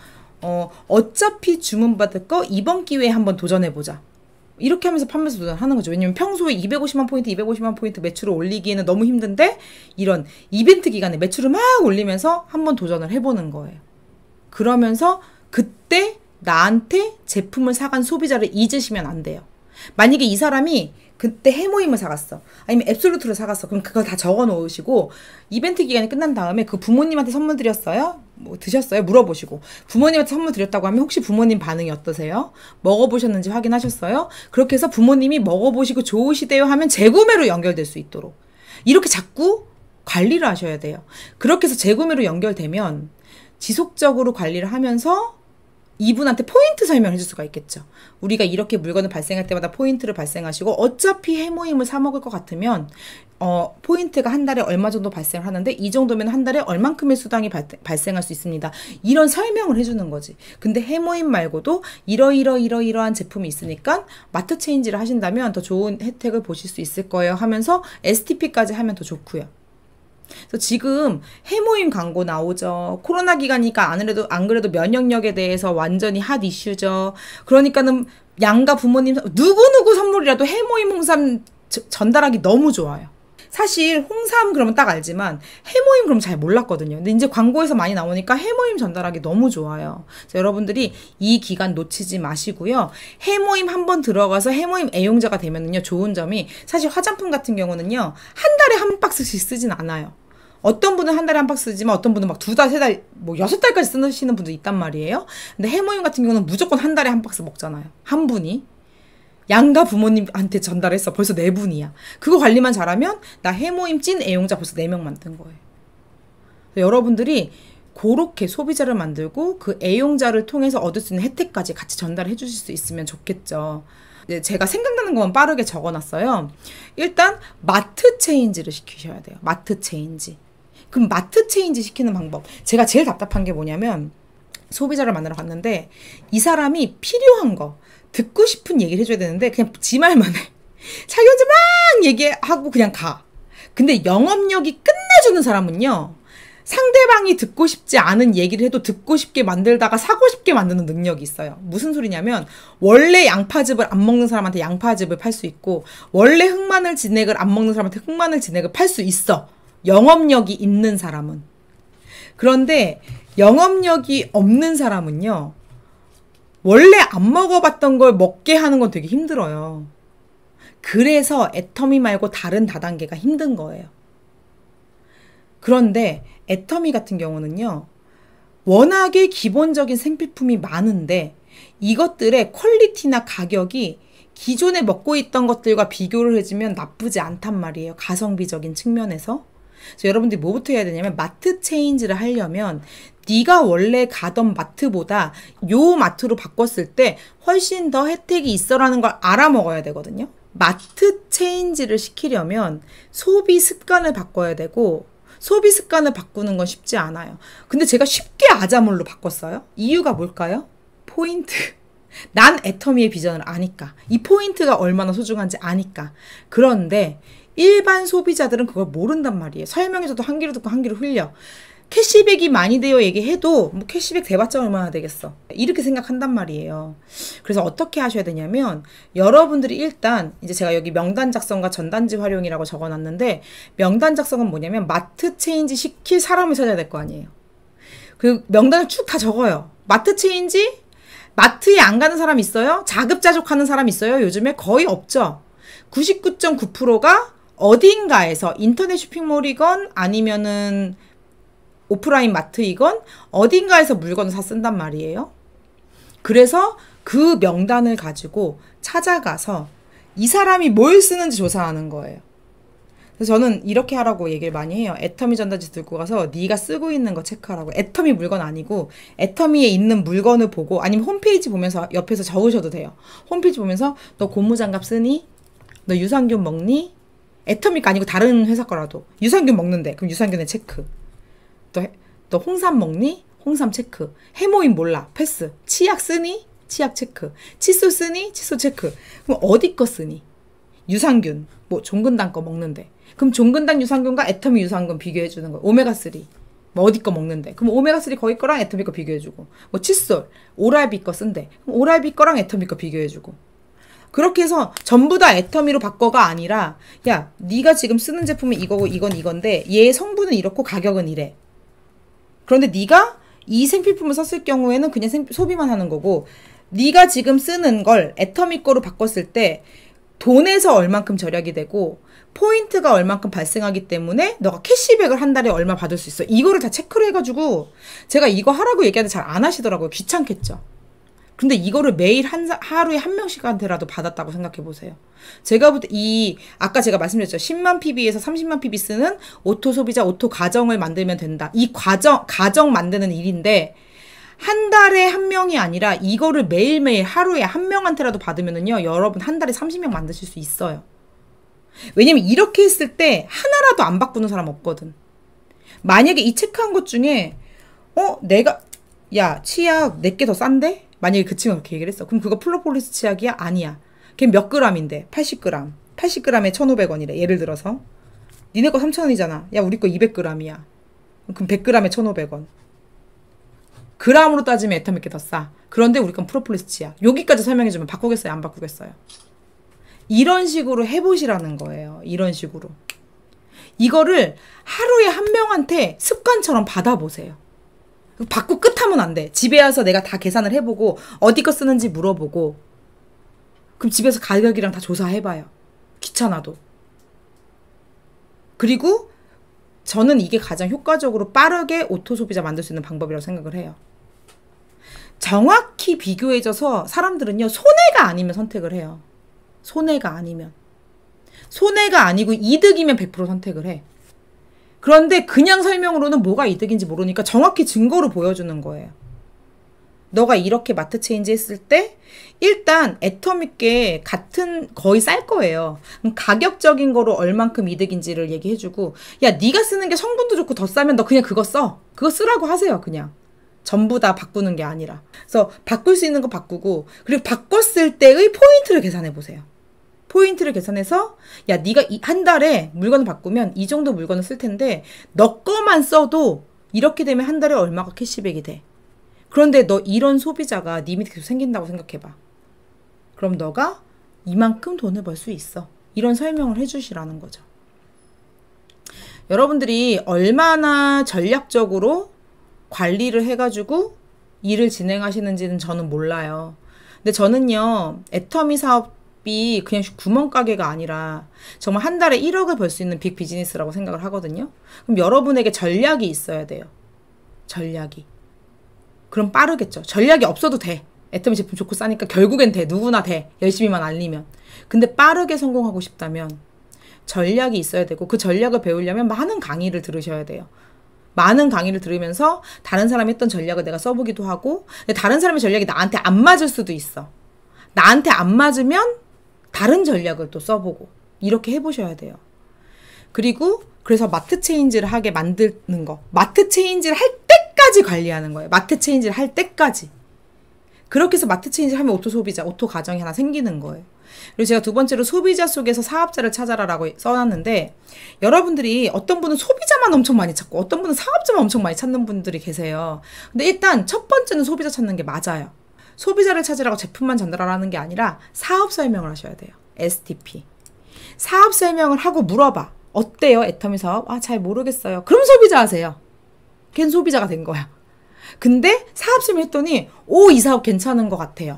어차피 주문 받을 거 이번 기회에 한번 도전해 보자. 이렇게 하면서 판매에서 도전하는 거죠. 왜냐면 평소에 250만 포인트 매출을 올리기에는 너무 힘든데 이런 이벤트 기간에 매출을 막 올리면서 한번 도전을 해보는 거예요. 그러면서 그때 나한테 제품을 사간 소비자를 잊으시면 안 돼요. 만약에 이 사람이 그때 해모임을 사갔어. 아니면 앱솔루트를 사갔어. 그럼 그걸 다 적어 놓으시고 이벤트 기간이 끝난 다음에 그 부모님한테 선물 드렸어요? 뭐 드셨어요? 물어보시고 부모님한테 선물 드렸다고 하면 혹시 부모님 반응이 어떠세요? 먹어보셨는지 확인하셨어요? 그렇게 해서 부모님이 먹어보시고 좋으시대요 하면 재구매로 연결될 수 있도록 이렇게 자꾸 관리를 하셔야 돼요. 그렇게 해서 재구매로 연결되면 지속적으로 관리를 하면서 이분한테 포인트 설명을 해줄 수가 있겠죠. 우리가 이렇게 물건을 발생할 때마다 포인트를 발생하시고 어차피 해모임을 사 먹을 것 같으면 포인트가 한 달에 얼마 정도 발생을 하는데 이 정도면 한 달에 얼만큼의 수당이 발생할 수 있습니다. 이런 설명을 해주는 거지. 근데 해모임 말고도 이러이러한 제품이 있으니까 마트 체인지를 하신다면 더 좋은 혜택을 보실 수 있을 거예요 하면서 STP까지 하면 더 좋고요. 그래서 지금 해모임 광고 나오죠. 코로나 기간이니까 안 그래도 면역력에 대해서 완전히 핫 이슈죠. 그러니까는 양가 부모님 누구누구 선물이라도 해모임 홍삼 전달하기 너무 좋아요. 사실 홍삼 그러면 딱 알지만 해모임 그럼 잘 몰랐거든요. 근데 이제 광고에서 많이 나오니까 해모임 전달하기 너무 좋아요. 그래서 여러분들이 이 기간 놓치지 마시고요. 해모임 한번 들어가서 해모임 애용자가 되면은요, 좋은 점이 사실 화장품 같은 경우는요, 한 달에 한 박스씩 쓰진 않아요. 어떤 분은 한 달에 한 박스 쓰지만 어떤 분은 막 2달, 3달, 뭐 6달까지 쓰시는 분도 있단 말이에요. 근데 해모임 같은 경우는 무조건 한 달에 한 박스 먹잖아요. 한 분이. 양가 부모님한테 전달했어. 벌써 4분이야. 그거 관리만 잘하면 나 해모임 찐 애용자 벌써 4명 만든 거예요. 여러분들이 그렇게 소비자를 만들고 그 애용자를 통해서 얻을 수 있는 혜택까지 같이 전달해 주실 수 있으면 좋겠죠. 제가 생각나는 것만 빠르게 적어놨어요. 일단 마트 체인지를 시키셔야 돼요. 마트 체인지. 그럼 마트 체인지 시키는 방법. 제가 제일 답답한 게 뭐냐면 소비자를 만나러 갔는데 이 사람이 필요한 거 듣고 싶은 얘기를 해줘야 되는데 그냥 지 말만 해. 자기 혼자 막 얘기하고 그냥 가. 근데 영업력이 끝내주는 사람은요, 상대방이 듣고 싶지 않은 얘기를 해도 듣고 싶게 만들다가 사고 싶게 만드는 능력이 있어요. 무슨 소리냐면 원래 양파즙을 안 먹는 사람한테 양파즙을 팔 수 있고 원래 흑마늘 진액을 안 먹는 사람한테 흑마늘 진액을 팔 수 있어. 영업력이 있는 사람은. 그런데 영업력이 없는 사람은요, 원래 안 먹어봤던 걸 먹게 하는 건 되게 힘들어요. 그래서 애터미 말고 다른 다단계가 힘든 거예요. 그런데 애터미 같은 경우는요, 워낙에 기본적인 생필품이 많은데 이것들의 퀄리티나 가격이 기존에 먹고 있던 것들과 비교를 해주면 나쁘지 않단 말이에요. 가성비적인 측면에서. 그래서 여러분들이 뭐부터 해야 되냐면 마트 체인지를 하려면 네가 원래 가던 마트보다 요 마트로 바꿨을 때 훨씬 더 혜택이 있어라는 걸 알아먹어야 되거든요. 마트 체인지를 시키려면 소비 습관을 바꿔야 되고 소비 습관을 바꾸는 건 쉽지 않아요. 근데 제가 쉽게 아자몰로 바꿨어요. 이유가 뭘까요? 포인트. 난 애터미의 비전을 아니까. 이 포인트가 얼마나 소중한지 아니까. 그런데 일반 소비자들은 그걸 모른단 말이에요. 설명해줘도 한 귀로 듣고 한 귀로 흘려. 캐시백이 많이 되어 얘기해도 뭐 캐시백 대봤자 얼마나 되겠어. 이렇게 생각한단 말이에요. 그래서 어떻게 하셔야 되냐면 여러분들이 일단 이제 제가 여기 명단 작성과 전단지 활용이라고 적어놨는데 명단 작성은 뭐냐면 마트 체인지 시킬 사람을 찾아야 될 거 아니에요. 그 명단을 쭉 다 적어요. 마트 체인지? 마트에 안 가는 사람 있어요? 자급자족하는 사람 있어요? 요즘에 거의 없죠. 99.9%가 어딘가에서 인터넷 쇼핑몰이건 아니면은 오프라인 마트이건 어딘가에서 물건을 사 쓴단 말이에요. 그래서 그 명단을 가지고 찾아가서 이 사람이 뭘 쓰는지 조사하는 거예요. 그래서 저는 이렇게 하라고 얘기를 많이 해요. 애터미 전단지 들고 가서 네가 쓰고 있는 거 체크하라고. 애터미 물건 아니고 애터미에 있는 물건을 보고 아니면 홈페이지 보면서 옆에서 적으셔도 돼요. 홈페이지 보면서 너 고무장갑 쓰니? 너 유산균 먹니? 애터미가 아니고 다른 회사 거라도 유산균 먹는데 그럼 유산균에 체크. 너 홍삼 먹니? 홍삼 체크. 해모임 몰라. 패스. 치약 쓰니? 치약 체크. 칫솔 쓰니? 칫솔 체크. 그럼 어디 거 쓰니? 유산균. 뭐 종근당 거 먹는데. 그럼 종근당 유산균과 애터미 유산균 비교해 주는 거야. 오메가3. 뭐 어디 거 먹는데. 그럼 오메가3 거기 거랑 애터미 거 비교해 주고. 뭐 칫솔. 오랄비 거 쓴대. 그럼 오랄비 거랑 애터미 거 비교해 주고. 그렇게 해서 전부 다 애터미로 바꿔가 아니라 야, 네가 지금 쓰는 제품은 이거고 이건 이건데 얘의 성분은 이렇고 가격은 이래. 그런데 네가 이 생필품을 썼을 경우에는 그냥 소비만 하는 거고 네가 지금 쓰는 걸 애터미 거로 바꿨을 때 돈에서 얼만큼 절약이 되고 포인트가 얼만큼 발생하기 때문에 너가 캐시백을 한 달에 얼마 받을 수 있어. 이거를 다 체크를 해가지고 제가 이거 하라고 얘기하는데 잘 안 하시더라고요. 귀찮겠죠. 근데 이거를 매일 하루에 한 명씩한테라도 받았다고 생각해 보세요. 제가 볼 때 아까 제가 말씀드렸죠. 10만 PB에서 30만 PB 쓰는 오토 소비자, 오토 가정을 만들면 된다. 이 가정 만드는 일인데, 한 달에 한 명이 아니라 이거를 매일매일 하루에 한 명한테라도 받으면은요, 여러분 한 달에 30명 만드실 수 있어요. 왜냐면 이렇게 했을 때 하나라도 안 바꾸는 사람 없거든. 만약에 이 체크한 것 중에, 야, 치약 4개 더 싼데? 만약에 그 친구가 그렇게 얘기를 했어. 그럼 그거 플로폴리스 치약이야? 아니야. 걔 몇 그램인데? 80g. 80g에 1,500원이래. 예를 들어서. 니네 거 3,000원이잖아. 야, 우리 거 200g이야. 그럼 100g에 1,500원. 그램으로 따지면 애터미 게 더 싸. 그런데 우리 건 프로폴리스 치약. 여기까지 설명해주면 바꾸겠어요? 안 바꾸겠어요? 이런 식으로 해보시라는 거예요. 이런 식으로. 이거를 하루에 한 명한테 습관처럼 받아보세요. 받고 끝하면 안 돼. 집에 와서 내가 다 계산을 해보고 어디 거 쓰는지 물어보고 그럼 집에서 가격이랑 다 조사해봐요. 귀찮아도. 그리고 저는 이게 가장 효과적으로 빠르게 오토 소비자 만들 수 있는 방법이라고 생각을 해요. 정확히 비교해줘서 사람들은요. 손해가 아니면 선택을 해요. 손해가 아니면. 손해가 아니고 이득이면 100% 선택을 해. 그런데 그냥 설명으로는 뭐가 이득인지 모르니까 정확히 증거로 보여주는 거예요. 너가 이렇게 마트 체인지 했을 때 일단 애터미께 같은 거의 쌀 거예요. 그럼 가격적인 거로 얼만큼 이득인지를 얘기해주고 야 네가 쓰는 게 성분도 좋고 더 싸면 너 그냥 그거 써. 그거 쓰라고 하세요. 그냥. 전부 다 바꾸는 게 아니라. 그래서 바꿀 수 있는 거 바꾸고 그리고 바꿨을 때의 포인트를 계산해 보세요. 포인트를 계산해서 야 네가 한 달에 물건을 바꾸면 이 정도 물건을 쓸 텐데 너 거만 써도 이렇게 되면 한 달에 얼마가 캐시백이 돼. 그런데 너 이런 소비자가 네 밑에 계속 생긴다고 생각해봐. 그럼 너가 이만큼 돈을 벌 수 있어. 이런 설명을 해주시라는 거죠. 여러분들이 얼마나 전략적으로 관리를 해가지고 일을 진행하시는지는 저는 몰라요. 근데 저는요 애터미 사업 이 그냥 구멍가게가 아니라 정말 한 달에 1억을 벌 수 있는 빅 비즈니스라고 생각을 하거든요. 그럼 여러분에게 전략이 있어야 돼요. 전략이. 그럼 빠르겠죠. 전략이 없어도 돼. 애터미 제품 좋고 싸니까 결국엔 돼. 누구나 돼. 열심히만 알리면. 근데 빠르게 성공하고 싶다면 전략이 있어야 되고 그 전략을 배우려면 많은 강의를 들으셔야 돼요. 많은 강의를 들으면서 다른 사람이 했던 전략을 내가 써보기도 하고 근데 다른 사람의 전략이 나한테 안 맞을 수도 있어. 나한테 안 맞으면 다른 전략을 또 써보고 이렇게 해보셔야 돼요. 그리고 그래서 마트 체인지를 하게 만드는 거. 마트 체인지를 할 때까지 관리하는 거예요. 마트 체인지를 할 때까지. 그렇게 해서 마트 체인지 하면 오토 소비자, 오토 가정이 하나 생기는 거예요. 그리고 제가 두 번째로 소비자 속에서 사업자를 찾아라라고 써놨는데 여러분들이 어떤 분은 소비자만 엄청 많이 찾고 어떤 분은 사업자만 엄청 많이 찾는 분들이 계세요. 근데 일단 첫 번째는 소비자 찾는 게 맞아요. 소비자를 찾으라고 제품만 전달하라는 게 아니라 사업 설명을 하셔야 돼요. STP. 사업 설명을 하고 물어봐. 어때요? 애터미 사업? 잘 모르겠어요. 그럼 소비자 하세요. 걔는 소비자가 된 거야. 근데 사업 설명했더니 이 사업 괜찮은 것 같아요.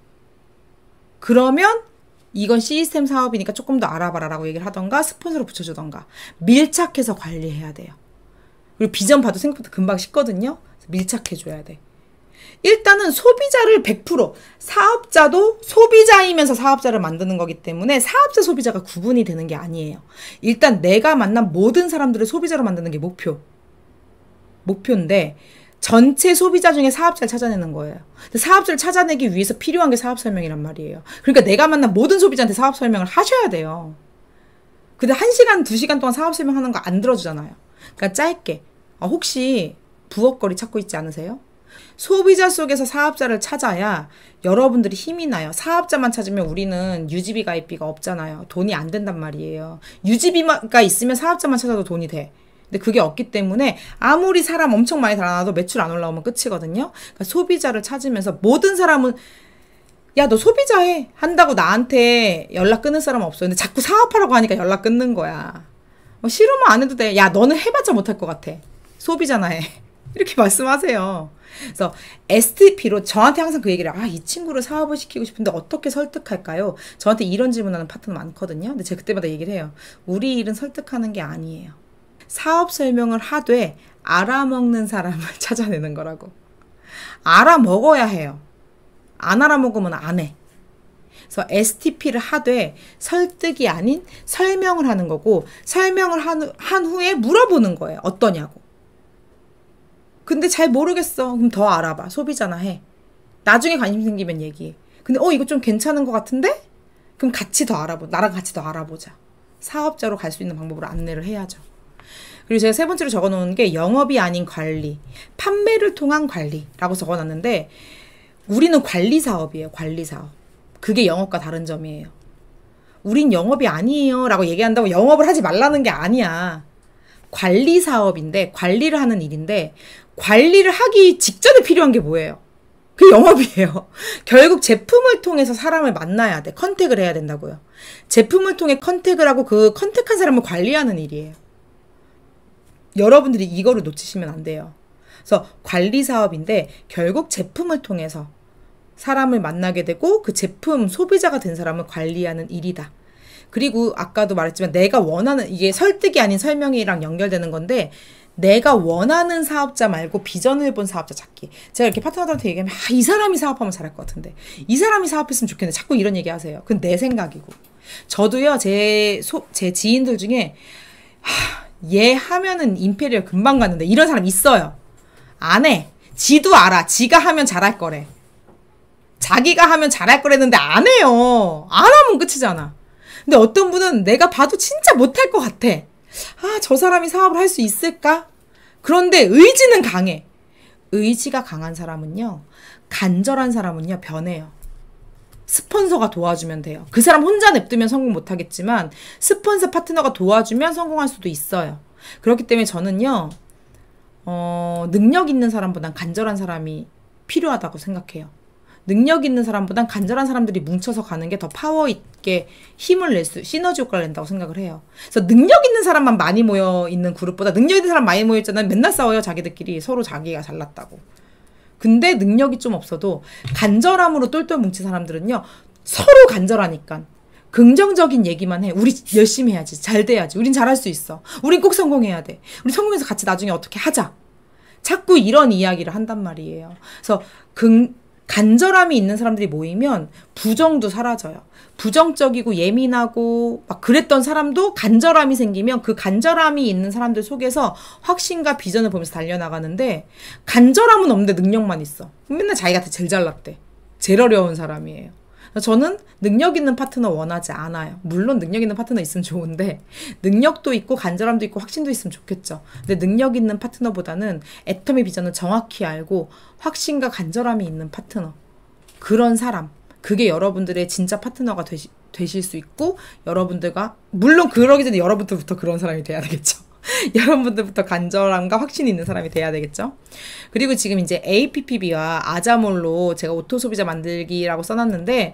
그러면 이건 시스템 사업이니까 조금 더 알아봐라라고 얘기를 하던가 스폰서를 붙여주던가 밀착해서 관리해야 돼요. 그리고 비전 봐도 생각보다 금방 쉽거든요. 밀착해줘야 돼. 일단은 소비자를 100% 사업자도 소비자이면서 사업자를 만드는 거기 때문에 사업자 소비자가 구분이 되는 게 아니에요. 일단 내가 만난 모든 사람들을 소비자로 만드는 게 목표인데 전체 소비자 중에 사업자를 찾아내는 거예요. 근데 사업자를 찾아내기 위해서 필요한 게 사업 설명이란 말이에요. 그러니까 내가 만난 모든 소비자한테 사업 설명을 하셔야 돼요. 근데 1시간, 2시간 동안 사업 설명하는 거 안 들어주잖아요. 그러니까 짧게 혹시 부엌거리 찾고 있지 않으세요? 소비자 속에서 사업자를 찾아야 여러분들이 힘이 나요. 사업자만 찾으면 우리는 유지비 가입비가 없잖아요. 돈이 안 된단 말이에요. 유지비가 있으면 사업자만 찾아도 돈이 돼. 근데 그게 없기 때문에 아무리 사람 엄청 많이 달아놔도 매출 안 올라오면 끝이거든요. 그러니까 소비자를 찾으면서 모든 사람은 야, 너 소비자 해. 한다고 나한테 연락 끊을 사람 없어. 근데 자꾸 사업하라고 하니까 연락 끊는 거야. 싫으면 안 해도 돼. 야, 너는 해봤자 못할 것 같아. 소비자나 해. 이렇게 말씀하세요. 그래서 STP로 저한테 항상 그 얘기를 이 친구를 사업을 시키고 싶은데 어떻게 설득할까요? 저한테 이런 질문하는 파트너 많거든요. 근데 제가 그때마다 얘기를 해요. 우리 일은 설득하는 게 아니에요. 사업 설명을 하되 알아먹는 사람을 찾아내는 거라고. 알아먹어야 해요. 안 알아먹으면 안 해. 그래서 STP를 하되 설득이 아닌 설명을 하는 거고, 설명을 한 후에 물어보는 거예요. 어떠냐고. 근데 잘 모르겠어. 그럼 더 알아봐. 소비자나 해. 나중에 관심 생기면 얘기해. 근데 이거 좀 괜찮은 것 같은데? 그럼 같이 더 나랑 같이 더 알아보자. 사업자로 갈 수 있는 방법으로 안내를 해야죠. 그리고 제가 세 번째로 적어놓은 게 영업이 아닌 관리, 판매를 통한 관리라고 적어놨는데, 우리는 관리 사업이에요. 관리 사업. 그게 영업과 다른 점이에요. 우린 영업이 아니에요 라고 얘기한다고 영업을 하지 말라는 게 아니야. 관리 사업인데, 관리를 하는 일인데, 관리를 하기 직전에 필요한 게 뭐예요? 그 영업이에요. 결국 제품을 통해서 사람을 만나야 돼. 컨택을 해야 된다고요. 제품을 통해 컨택을 하고 그 컨택한 사람을 관리하는 일이에요. 여러분들이 이거를 놓치시면 안 돼요. 그래서 관리 사업인데 결국 제품을 통해서 사람을 만나게 되고 그 제품 소비자가 된 사람을 관리하는 일이다. 그리고 아까도 말했지만 내가 원하는, 이게 설득이 아닌 설명이랑 연결되는 건데, 내가 원하는 사업자 말고 비전을 본 사업자 찾기. 제가 이렇게 파트너들한테 얘기하면 이 사람이 사업하면 잘할 것 같은데, 이 사람이 사업했으면 좋겠는데 자꾸 이런 얘기 하세요. 그건 내 생각이고. 저도요, 제 지인들 중에 얘 하면은 임페리얼 금방 갔는데 이런 사람 있어요. 안 해. 지도 알아. 지가 하면 잘할 거래. 자기가 하면 잘할 거랬는데 안 해요. 안 하면 끝이잖아. 근데 어떤 분은 내가 봐도 진짜 못할 것 같아. 저 사람이 사업을 할 수 있을까? 그런데 의지는 강해. 의지가 강한 사람은요, 간절한 사람은요, 변해요. 스폰서가 도와주면 돼요. 그 사람 혼자 냅두면 성공 못하겠지만 스폰서 파트너가 도와주면 성공할 수도 있어요. 그렇기 때문에 저는요, 능력 있는 사람보단 간절한 사람이 필요하다고 생각해요. 능력 있는 사람보단 간절한 사람들이 뭉쳐서 가는 게 더 파워 있게 힘을 시너지 효과를 낸다고 생각을 해요. 그래서 능력 있는 사람만 많이 모여 있는 그룹보다 능력 있는 사람 많이 모여 있잖아요. 맨날 싸워요. 자기들끼리 서로 자기가 잘났다고. 근데 능력이 좀 없어도 간절함으로 똘똘 뭉친 사람들은요, 서로 간절하니까 긍정적인 얘기만 해. 우리 열심히 해야지. 잘 돼야지. 우린 잘할 수 있어. 우린 꼭 성공해야 돼. 우리 성공해서 같이 나중에 어떻게 하자. 자꾸 이런 이야기를 한단 말이에요. 그래서 간절함이 있는 사람들이 모이면 부정도 사라져요. 부정적이고 예민하고 막 그랬던 사람도 간절함이 생기면 그 간절함이 있는 사람들 속에서 확신과 비전을 보면서 달려나가는데, 간절함은 없는데 능력만 있어. 맨날 자기가 제일 잘났대. 제일 어려운 사람이에요. 저는 능력 있는 파트너 원하지 않아요. 물론 능력 있는 파트너 있으면 좋은데, 능력도 있고 간절함도 있고 확신도 있으면 좋겠죠. 근데 능력 있는 파트너보다는 애터미 비전을 정확히 알고 확신과 간절함이 있는 파트너, 그런 사람, 그게 여러분들의 진짜 파트너가 되실 수 있고, 여러분들과, 물론 그러기 전에 여러분들부터 그런 사람이 돼야 되겠죠. 여러분들부터 간절함과 확신이 있는 사람이 돼야 되겠죠. 그리고 지금 이제 APPB와 아자몰로 제가 오토소비자 만들기라고 써놨는데,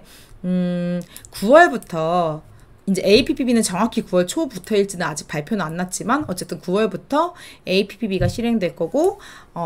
9월부터 이제 APPB는 정확히 9월 초부터일지는 아직 발표는 안 났지만 어쨌든 9월부터 APPB가 실행될 거고,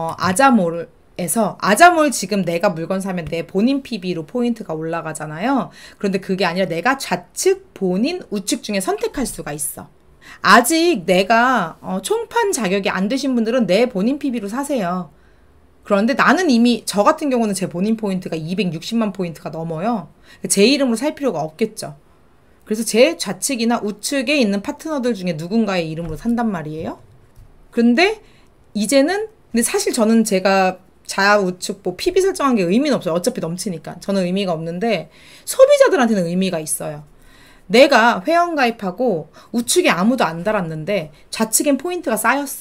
아자몰 지금 내가 물건 사면 내 본인 PB로 포인트가 올라가잖아요. 그런데 그게 아니라 내가 좌측, 본인, 우측 중에 선택할 수가 있어. 아직 내가 총판 자격이 안 되신 분들은 내 본인 PB로 사세요. 그런데 나는 이미, 저 같은 경우는 제 본인 포인트가 260만 포인트가 넘어요. 제 이름으로 살 필요가 없겠죠. 그래서 제 좌측이나 우측에 있는 파트너들 중에 누군가의 이름으로 산단 말이에요. 근데 사실 저는 제가 좌우측 PB 설정한 게 의미는 없어요. 어차피 넘치니까. 저는 의미가 없는데 소비자들한테는 의미가 있어요. 내가 회원가입하고 우측에 아무도 안 달았는데 좌측엔 포인트가 쌓였어.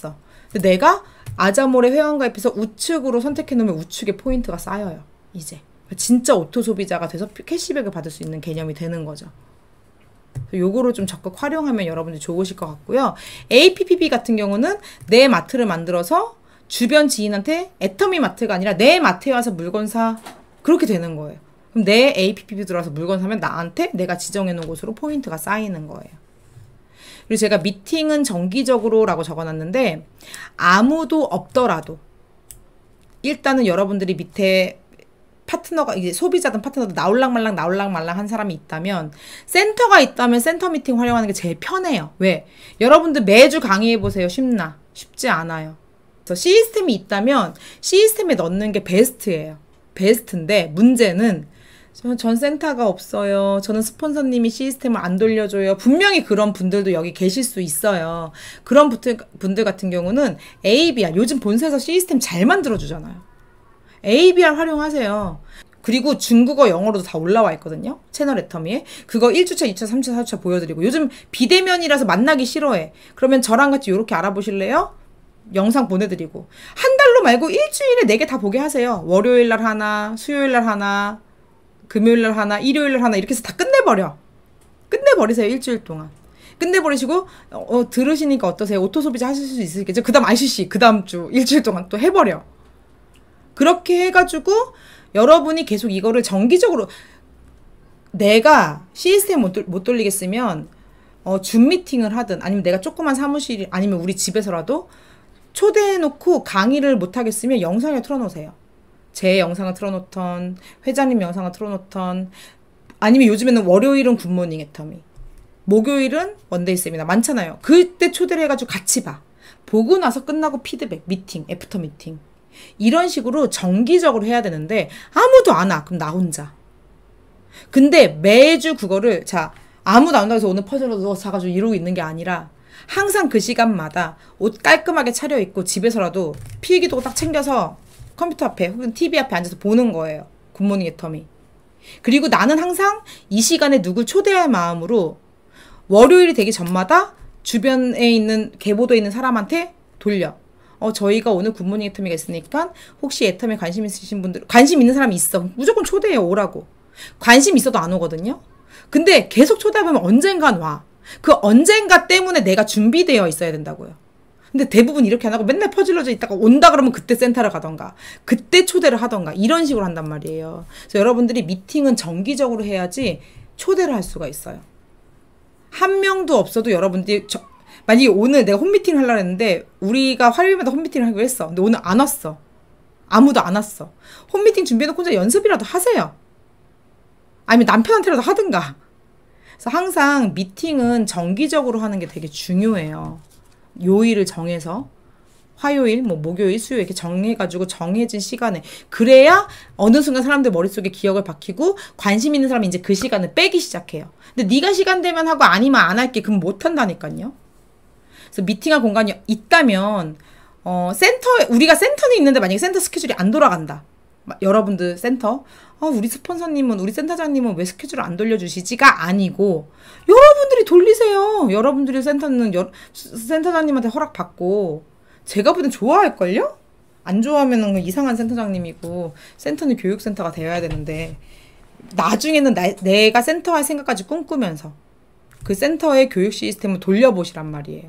근데 내가 아자몰에 회원가입해서 우측으로 선택해 놓으면 우측에 포인트가 쌓여요. 이제 진짜 오토 소비자가 돼서 캐시백을 받을 수 있는 개념이 되는 거죠. 요거를 좀 적극 활용하면 여러분들이 좋으실 것 같고요. APPB 같은 경우는 내 마트를 만들어서 주변 지인한테 애터미 마트가 아니라 내 마트에 와서 물건 사. 그렇게 되는 거예요. 그럼 내 APPB 들어와서 물건 사면 나한테 내가 지정해 놓은 곳으로 포인트가 쌓이는 거예요. 그리고 제가 미팅은 정기적으로 라고 적어놨는데 아무도 없더라도 일단은 여러분들이 밑에 파트너가 이제 소비자든 파트너든 나올랑말랑 한 사람이 있다면 센터가 있다면 센터 미팅 활용하는 게 제일 편해요. 왜? 여러분들 매주 강의해보세요. 쉽나? 쉽지 않아요. 그래서 시스템이 있다면 시스템에 넣는 게 베스트예요. 베스트인데 문제는 전 센터가 없어요. 저는 스폰서님이 시스템을 안 돌려줘요. 분명히 그런 분들도 여기 계실 수 있어요. 그런 분들 같은 경우는 ABR, 요즘 본사에서 시스템 잘 만들어주잖아요. ABR 활용하세요. 그리고 중국어, 영어로도 다 올라와 있거든요. 채널 애터미에. 그거 1주차, 2주차, 3주차, 4주차 보여드리고 요즘 비대면이라서 만나기 싫어해. 그러면 저랑 같이 이렇게 알아보실래요? 영상 보내드리고 한 달로 말고 일주일에 4개 다 보게 하세요. 월요일날 하나, 수요일날 하나, 금요일날 하나, 일요일날 하나 이렇게 해서 다 끝내버리세요. 일주일 동안. 끝내버리시고 들으시니까 어떠세요? 오토소비자 하실 수 있으시겠죠? 그 다음 ICC 그 다음 주 일주일 동안 또 해버려. 그렇게 해가지고 여러분이 계속 이거를 정기적으로 내가 시스템 못 돌리겠으면 줌 미팅을 하든 아니면 내가 조그만 사무실 아니면 우리 집에서라도 초대해놓고 강의를 못하겠으면 영상에 틀어놓으세요. 제 영상을 틀어놓던 회장님 영상을 틀어놓던 아니면 요즘에는 월요일은 굿모닝 애터미 목요일은 원데이 세미나 많잖아요. 그때 초대를 해가지고 같이 봐. 보고 나서 끝나고 피드백 미팅 애프터 미팅 이런 식으로 정기적으로 해야 되는데 아무도 안 와. 그럼 나 혼자. 근데 매주 그거를 자 아무도 안 온다고 해서 오늘 퍼즐로 사가지고 이러고 있는 게 아니라 항상 그 시간마다 옷 깔끔하게 차려입고 집에서라도 필기도 딱 챙겨서 컴퓨터 앞에 혹은 TV 앞에 앉아서 보는 거예요. 굿모닝 애터미. 그리고 나는 항상 이 시간에 누굴 초대할 마음으로 월요일이 되기 전마다 주변에 있는 계보도에 있는 사람한테 돌려. 저희가 오늘 굿모닝 애터미가 있으니까 혹시 애터미에 관심 있으신 분들 관심 있는 사람이 있어. 무조건 초대해 오라고. 관심 있어도 안 오거든요. 근데 계속 초대하면 언젠간 와. 그 언젠가 때문에 내가 준비되어 있어야 된다고요. 근데 대부분 이렇게 안 하고 맨날 퍼질러져 있다가 온다 그러면 그때 센터를 가던가 그때 초대를 하던가 이런 식으로 한단 말이에요. 그래서 여러분들이 미팅은 정기적으로 해야지 초대를 할 수가 있어요. 한 명도 없어도 여러분들이 만약에 오늘 내가 홈미팅 하려고 했는데 우리가 화요일마다 홈미팅을 하기로 했어. 근데 오늘 안 왔어. 아무도 안 왔어. 홈미팅 준비해놓고 혼자 연습이라도 하세요. 아니면 남편한테라도 하든가. 그래서 항상 미팅은 정기적으로 하는 게 되게 중요해요. 요일을 정해서 화요일, 목요일, 수요일 이렇게 정해가지고 정해진 시간에 그래야 어느 순간 사람들 머릿속에 기억을 박히고 관심 있는 사람이 이제 그 시간을 빼기 시작해요. 근데 네가 시간 되면 하고 아니면 안 할게 그럼 못 한다니까요. 그래서 미팅할 공간이 있다면 우리가 센터는 있는데 만약에 센터 스케줄이 안 돌아간다. 여러분들 센터 우리 스폰서님은 우리 센터장님은 왜 스케줄을 안 돌려주시지가 아니고 여러분들이 돌리세요. 여러분들이 센터는 센터장님한테 허락받고 제가 보기엔 좋아할걸요? 안 좋아하면 이상한 센터장님이고 센터는 교육센터가 되어야 되는데 나중에는 내가 센터 할 생각까지 꿈꾸면서 그 센터의 교육 시스템을 돌려보시란 말이에요.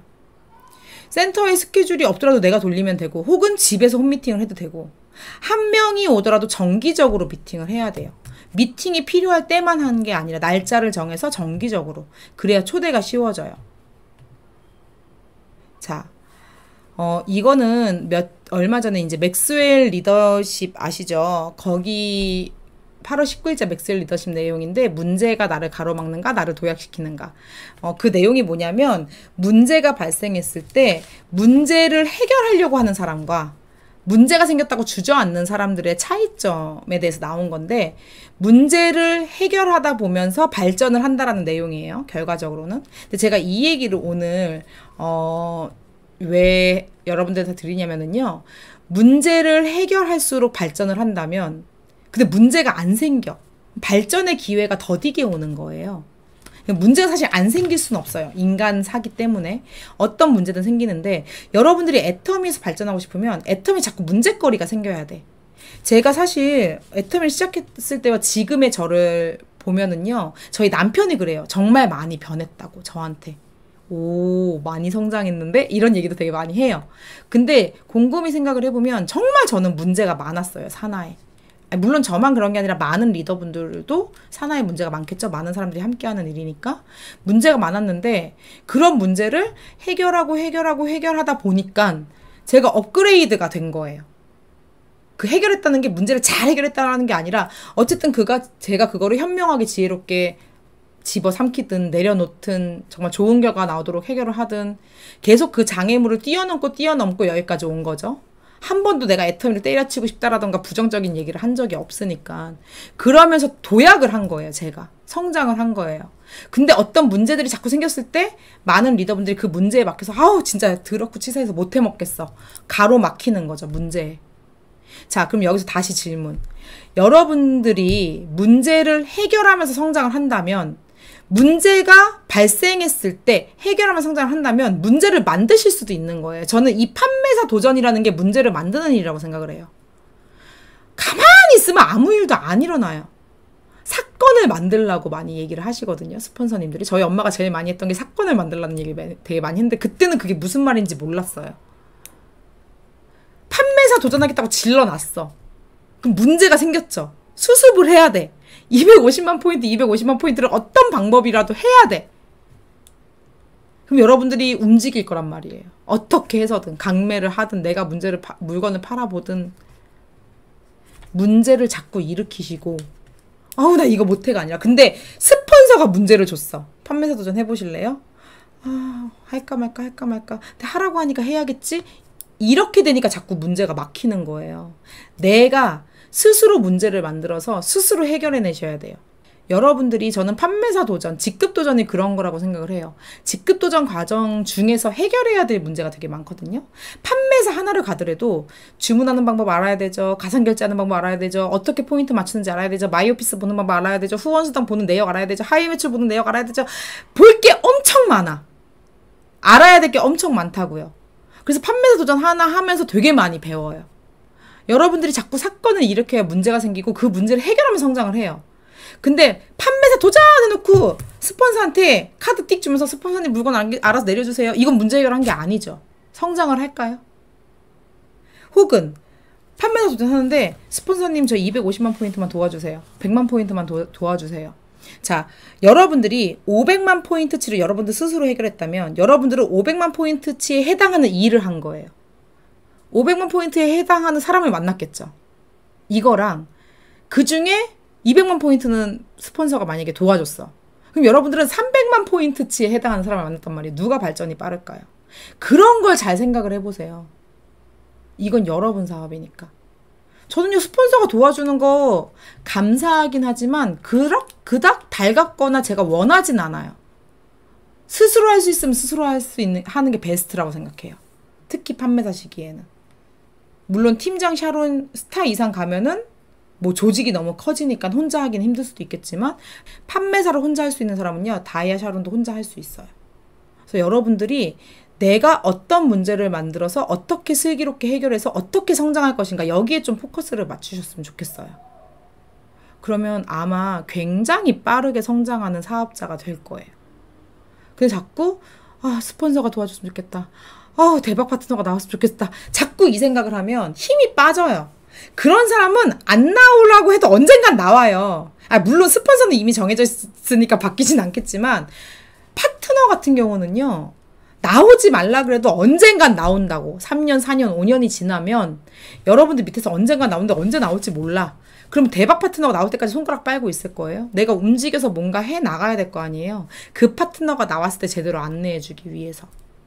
센터의 스케줄이 없더라도 내가 돌리면 되고 혹은 집에서 홈미팅을 해도 되고 한 명이 오더라도 정기적으로 미팅을 해야 돼요. 미팅이 필요할 때만 하는 게 아니라 날짜를 정해서 정기적으로 그래야 초대가 쉬워져요. 자, 이거는 얼마 전에 이제 맥스웰 리더십 아시죠? 거기 8월 19일자 맥스웰 리더십 내용인데 문제가 나를 가로막는가 나를 도약시키는가 그 내용이 뭐냐면 문제가 발생했을 때 문제를 해결하려고 하는 사람과 문제가 생겼다고 주저앉는 사람들의 차이점에 대해서 나온 건데 문제를 해결하다 보면서 발전을 한다라는 내용이에요. 결과적으로는. 근데 제가 이 얘기를 오늘 왜 여러분들한테 드리냐면은요. 문제를 해결할수록 발전을 한다면 근데 문제가 안 생겨. 발전의 기회가 더디게 오는 거예요. 문제가 사실 안 생길 수는 없어요. 인간사기 때문에. 어떤 문제든 생기는데 여러분들이 애터미에서 발전하고 싶으면 애터미 자꾸 문제거리가 생겨야 돼. 제가 사실 애터미를 시작했을 때와 지금의 저를 보면은요. 저희 남편이 그래요. 정말 많이 변했다고 저한테. 오, 많이 성장했는데? 이런 얘기도 되게 많이 해요. 근데 곰곰이 생각을 해보면 정말 저는 문제가 많았어요. 산하에. 물론 저만 그런 게 아니라 많은 리더분들도 산하에 문제가 많겠죠. 많은 사람들이 함께하는 일이니까. 문제가 많았는데 그런 문제를 해결하다 보니까 제가 업그레이드가 된 거예요. 그 해결했다는 게 문제를 잘 해결했다는 게 아니라 어쨌든 제가 그거를 현명하게 지혜롭게 집어삼키든 내려놓든 정말 좋은 결과가 나오도록 해결을 하든 계속 그 장애물을 뛰어넘고 여기까지 온 거죠. 한 번도 내가 애터미를 때려치고 싶다라던가 부정적인 얘기를 한 적이 없으니까. 그러면서 도약을 한 거예요, 제가. 성장을 한 거예요. 근데 어떤 문제들이 자꾸 생겼을 때 많은 리더분들이 그 문제에 막혀서 아우 진짜 더럽고 치사해서 못해 먹겠어. 가로막히는 거죠, 문제에. 자, 그럼 여기서 다시 질문. 여러분들이 문제를 해결하면서 성장을 한다면 문제가 발생했을 때 해결하면서 성장을 한다면 문제를 만드실 수도 있는 거예요. 저는 이 판매사 도전이라는 게 문제를 만드는 일이라고 생각을 해요. 가만히 있으면 아무 일도 안 일어나요. 사건을 만들라고 많이 얘기를 하시거든요. 스폰서님들이. 저희 엄마가 제일 많이 했던 게 사건을 만들라는 얘기를 되게 많이 했는데 그때는 그게 무슨 말인지 몰랐어요. 판매사 도전하겠다고 질러놨어. 그럼 문제가 생겼죠. 수습을 해야 돼. 250만 포인트를 어떤 방법이라도 해야 돼. 그럼 여러분들이 움직일 거란 말이에요. 어떻게 해서든 강매를 하든 내가 물건을 팔아보든 문제를 자꾸 일으키시고 아우 나 이거 못해가 아니라 근데 스폰서가 문제를 줬어. 판매사 도전 해보실래요? 아 할까 말까 근데 하라고 하니까 해야겠지? 이렇게 되니까 자꾸 문제가 막히는 거예요. 내가 스스로 문제를 만들어서 스스로 해결해내셔야 돼요. 여러분들이 저는 판매사 도전, 직급 도전이 그런 거라고 생각을 해요. 직급 도전 과정 중에서 해결해야 될 문제가 되게 많거든요. 판매사 하나를 가더라도 주문하는 방법 알아야 되죠. 가상결제하는 방법 알아야 되죠. 어떻게 포인트 맞추는지 알아야 되죠. 마이오피스 보는 방법 알아야 되죠. 후원수당 보는 내역 알아야 되죠. 하이 매출 보는 내역 알아야 되죠. 볼 게 엄청 많아. 알아야 될 게 엄청 많다고요. 그래서 판매사 도전 하나 하면서 되게 많이 배워요. 여러분들이 자꾸 사건을 일으켜야 문제가 생기고 그 문제를 해결하면 성장을 해요. 근데 판매사 도전해놓고 스폰서한테 카드 띡 주면서 스폰서님 물건 알아서 내려주세요. 이건 문제 해결한 게 아니죠. 성장을 할까요? 혹은 판매사 도전하는데 스폰서님 저 250만 포인트만 도와주세요. 100만 포인트만 도와주세요. 자, 여러분들이 500만 포인트치를 여러분들 스스로 해결했다면 여러분들은 500만 포인트치에 해당하는 일을 한 거예요. 500만 포인트에 해당하는 사람을 만났겠죠. 이거랑 그 중에 200만 포인트는 스폰서가 만약에 도와줬어. 그럼 여러분들은 300만 포인트치에 해당하는 사람을 만났단 말이에요. 누가 발전이 빠를까요? 그런 걸 잘 생각을 해보세요. 이건 여러분 사업이니까. 저는요, 스폰서가 도와주는 거 감사하긴 하지만 그닥 달갑거나 제가 원하진 않아요. 스스로 할 수 있으면 스스로 하는 게 베스트라고 생각해요. 특히 판매사 시기에는. 물론 팀장 샤론 스타 이상 가면은 뭐 조직이 너무 커지니까 혼자 하긴 힘들 수도 있겠지만 판매사를 혼자 할 수 있는 사람은요, 다이아 샤론도 혼자 할 수 있어요. 그래서 여러분들이 내가 어떤 문제를 만들어서 어떻게 슬기롭게 해결해서 어떻게 성장할 것인가 여기에 좀 포커스를 맞추셨으면 좋겠어요. 그러면 아마 굉장히 빠르게 성장하는 사업자가 될 거예요. 근데 자꾸 스폰서가 도와줬으면 좋겠다. 대박 파트너가 나왔으면 좋겠다. 자꾸 이 생각을 하면 힘이 빠져요. 그런 사람은 안 나오려고 해도 언젠간 나와요. 물론 스폰서는 이미 정해져 있으니까 바뀌진 않겠지만 파트너 같은 경우는요. 나오지 말라 그래도 언젠간 나온다고. 3년, 4년, 5년이 지나면 여러분들 밑에서 언젠간 나오는데 언제 나올지 몰라. 그럼 대박 파트너가 나올 때까지 손가락 빨고 있을 거예요. 내가 움직여서 뭔가 해 나가야 될 거 아니에요. 그 파트너가 나왔을 때 제대로 안내해주기 위해서.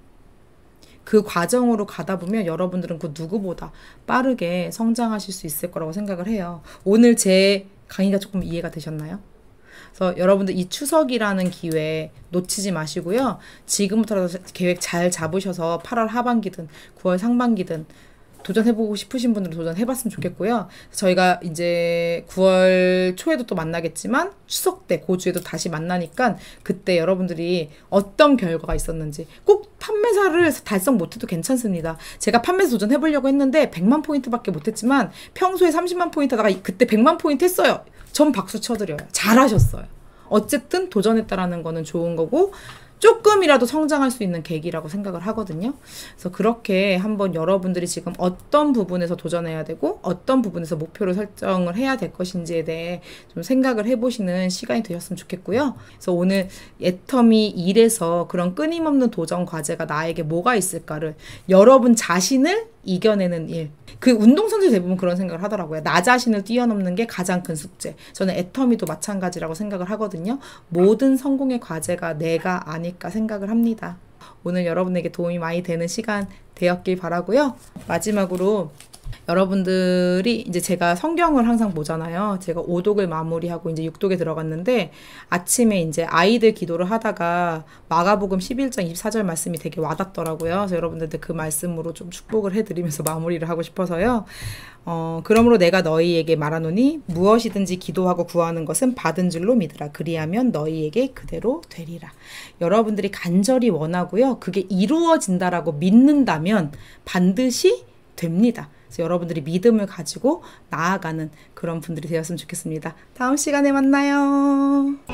그 과정으로 가다 보면 여러분들은 그 누구보다 빠르게 성장하실 수 있을 거라고 생각을 해요. 오늘 제 강의가 조금 이해가 되셨나요? 그래서 여러분들 이 추석이라는 기회 놓치지 마시고요. 지금부터라도 계획 잘 잡으셔서 8월 하반기든 9월 상반기든 도전해보고 싶으신 분들은 도전해봤으면 좋겠고요. 저희가 이제 9월 초에도 또 만나겠지만 추석 때 고주에도 다시 만나니까 그때 여러분들이 어떤 결과가 있었는지 꼭 판매사를 달성 못해도 괜찮습니다. 제가 판매사 도전해보려고 했는데 100만 포인트밖에 못했지만 평소에 30만 포인트 하다가 그때 100만 포인트 했어요. 전 박수 쳐드려요. 잘하셨어요. 어쨌든 도전했다라는 거는 좋은 거고 조금이라도 성장할 수 있는 계기라고 생각을 하거든요. 그래서 그렇게 한번 여러분들이 지금 어떤 부분에서 도전해야 되고 어떤 부분에서 목표를 설정을 해야 될 것인지에 대해 좀 생각을 해보시는 시간이 되셨으면 좋겠고요. 그래서 오늘 애터미 1에서 그런 끊임없는 도전 과제가 나에게 뭐가 있을까를 여러분 자신을 이겨내는 일. 그 운동선수 대부분 그런 생각을 하더라고요. 나 자신을 뛰어넘는 게 가장 큰 숙제. 저는 애터미도 마찬가지라고 생각을 하거든요. 모든 성공의 과제가 내가 아닐까 생각을 합니다. 오늘 여러분에게 도움이 많이 되는 시간 되었길 바라고요. 마지막으로 여러분들이 이제 제가 성경을 항상 보잖아요. 제가 5독을 마무리하고 이제 6독에 들어갔는데 아침에 이제 아이들 기도를 하다가 마가복음 11장 24절 말씀이 되게 와닿더라고요. 그래서 여러분들한테 그 말씀으로 좀 축복을 해드리면서 마무리를 하고 싶어서요. 그러므로 내가 너희에게 말하노니 무엇이든지 기도하고 구하는 것은 받은 줄로 믿으라. 그리하면 너희에게 그대로 되리라. 여러분들이 간절히 원하고요. 그게 이루어진다라고 믿는다면 반드시 됩니다. 그래서 여러분들이 믿음을 가지고 나아가는 그런 분들이 되었으면 좋겠습니다. 다음 시간에 만나요.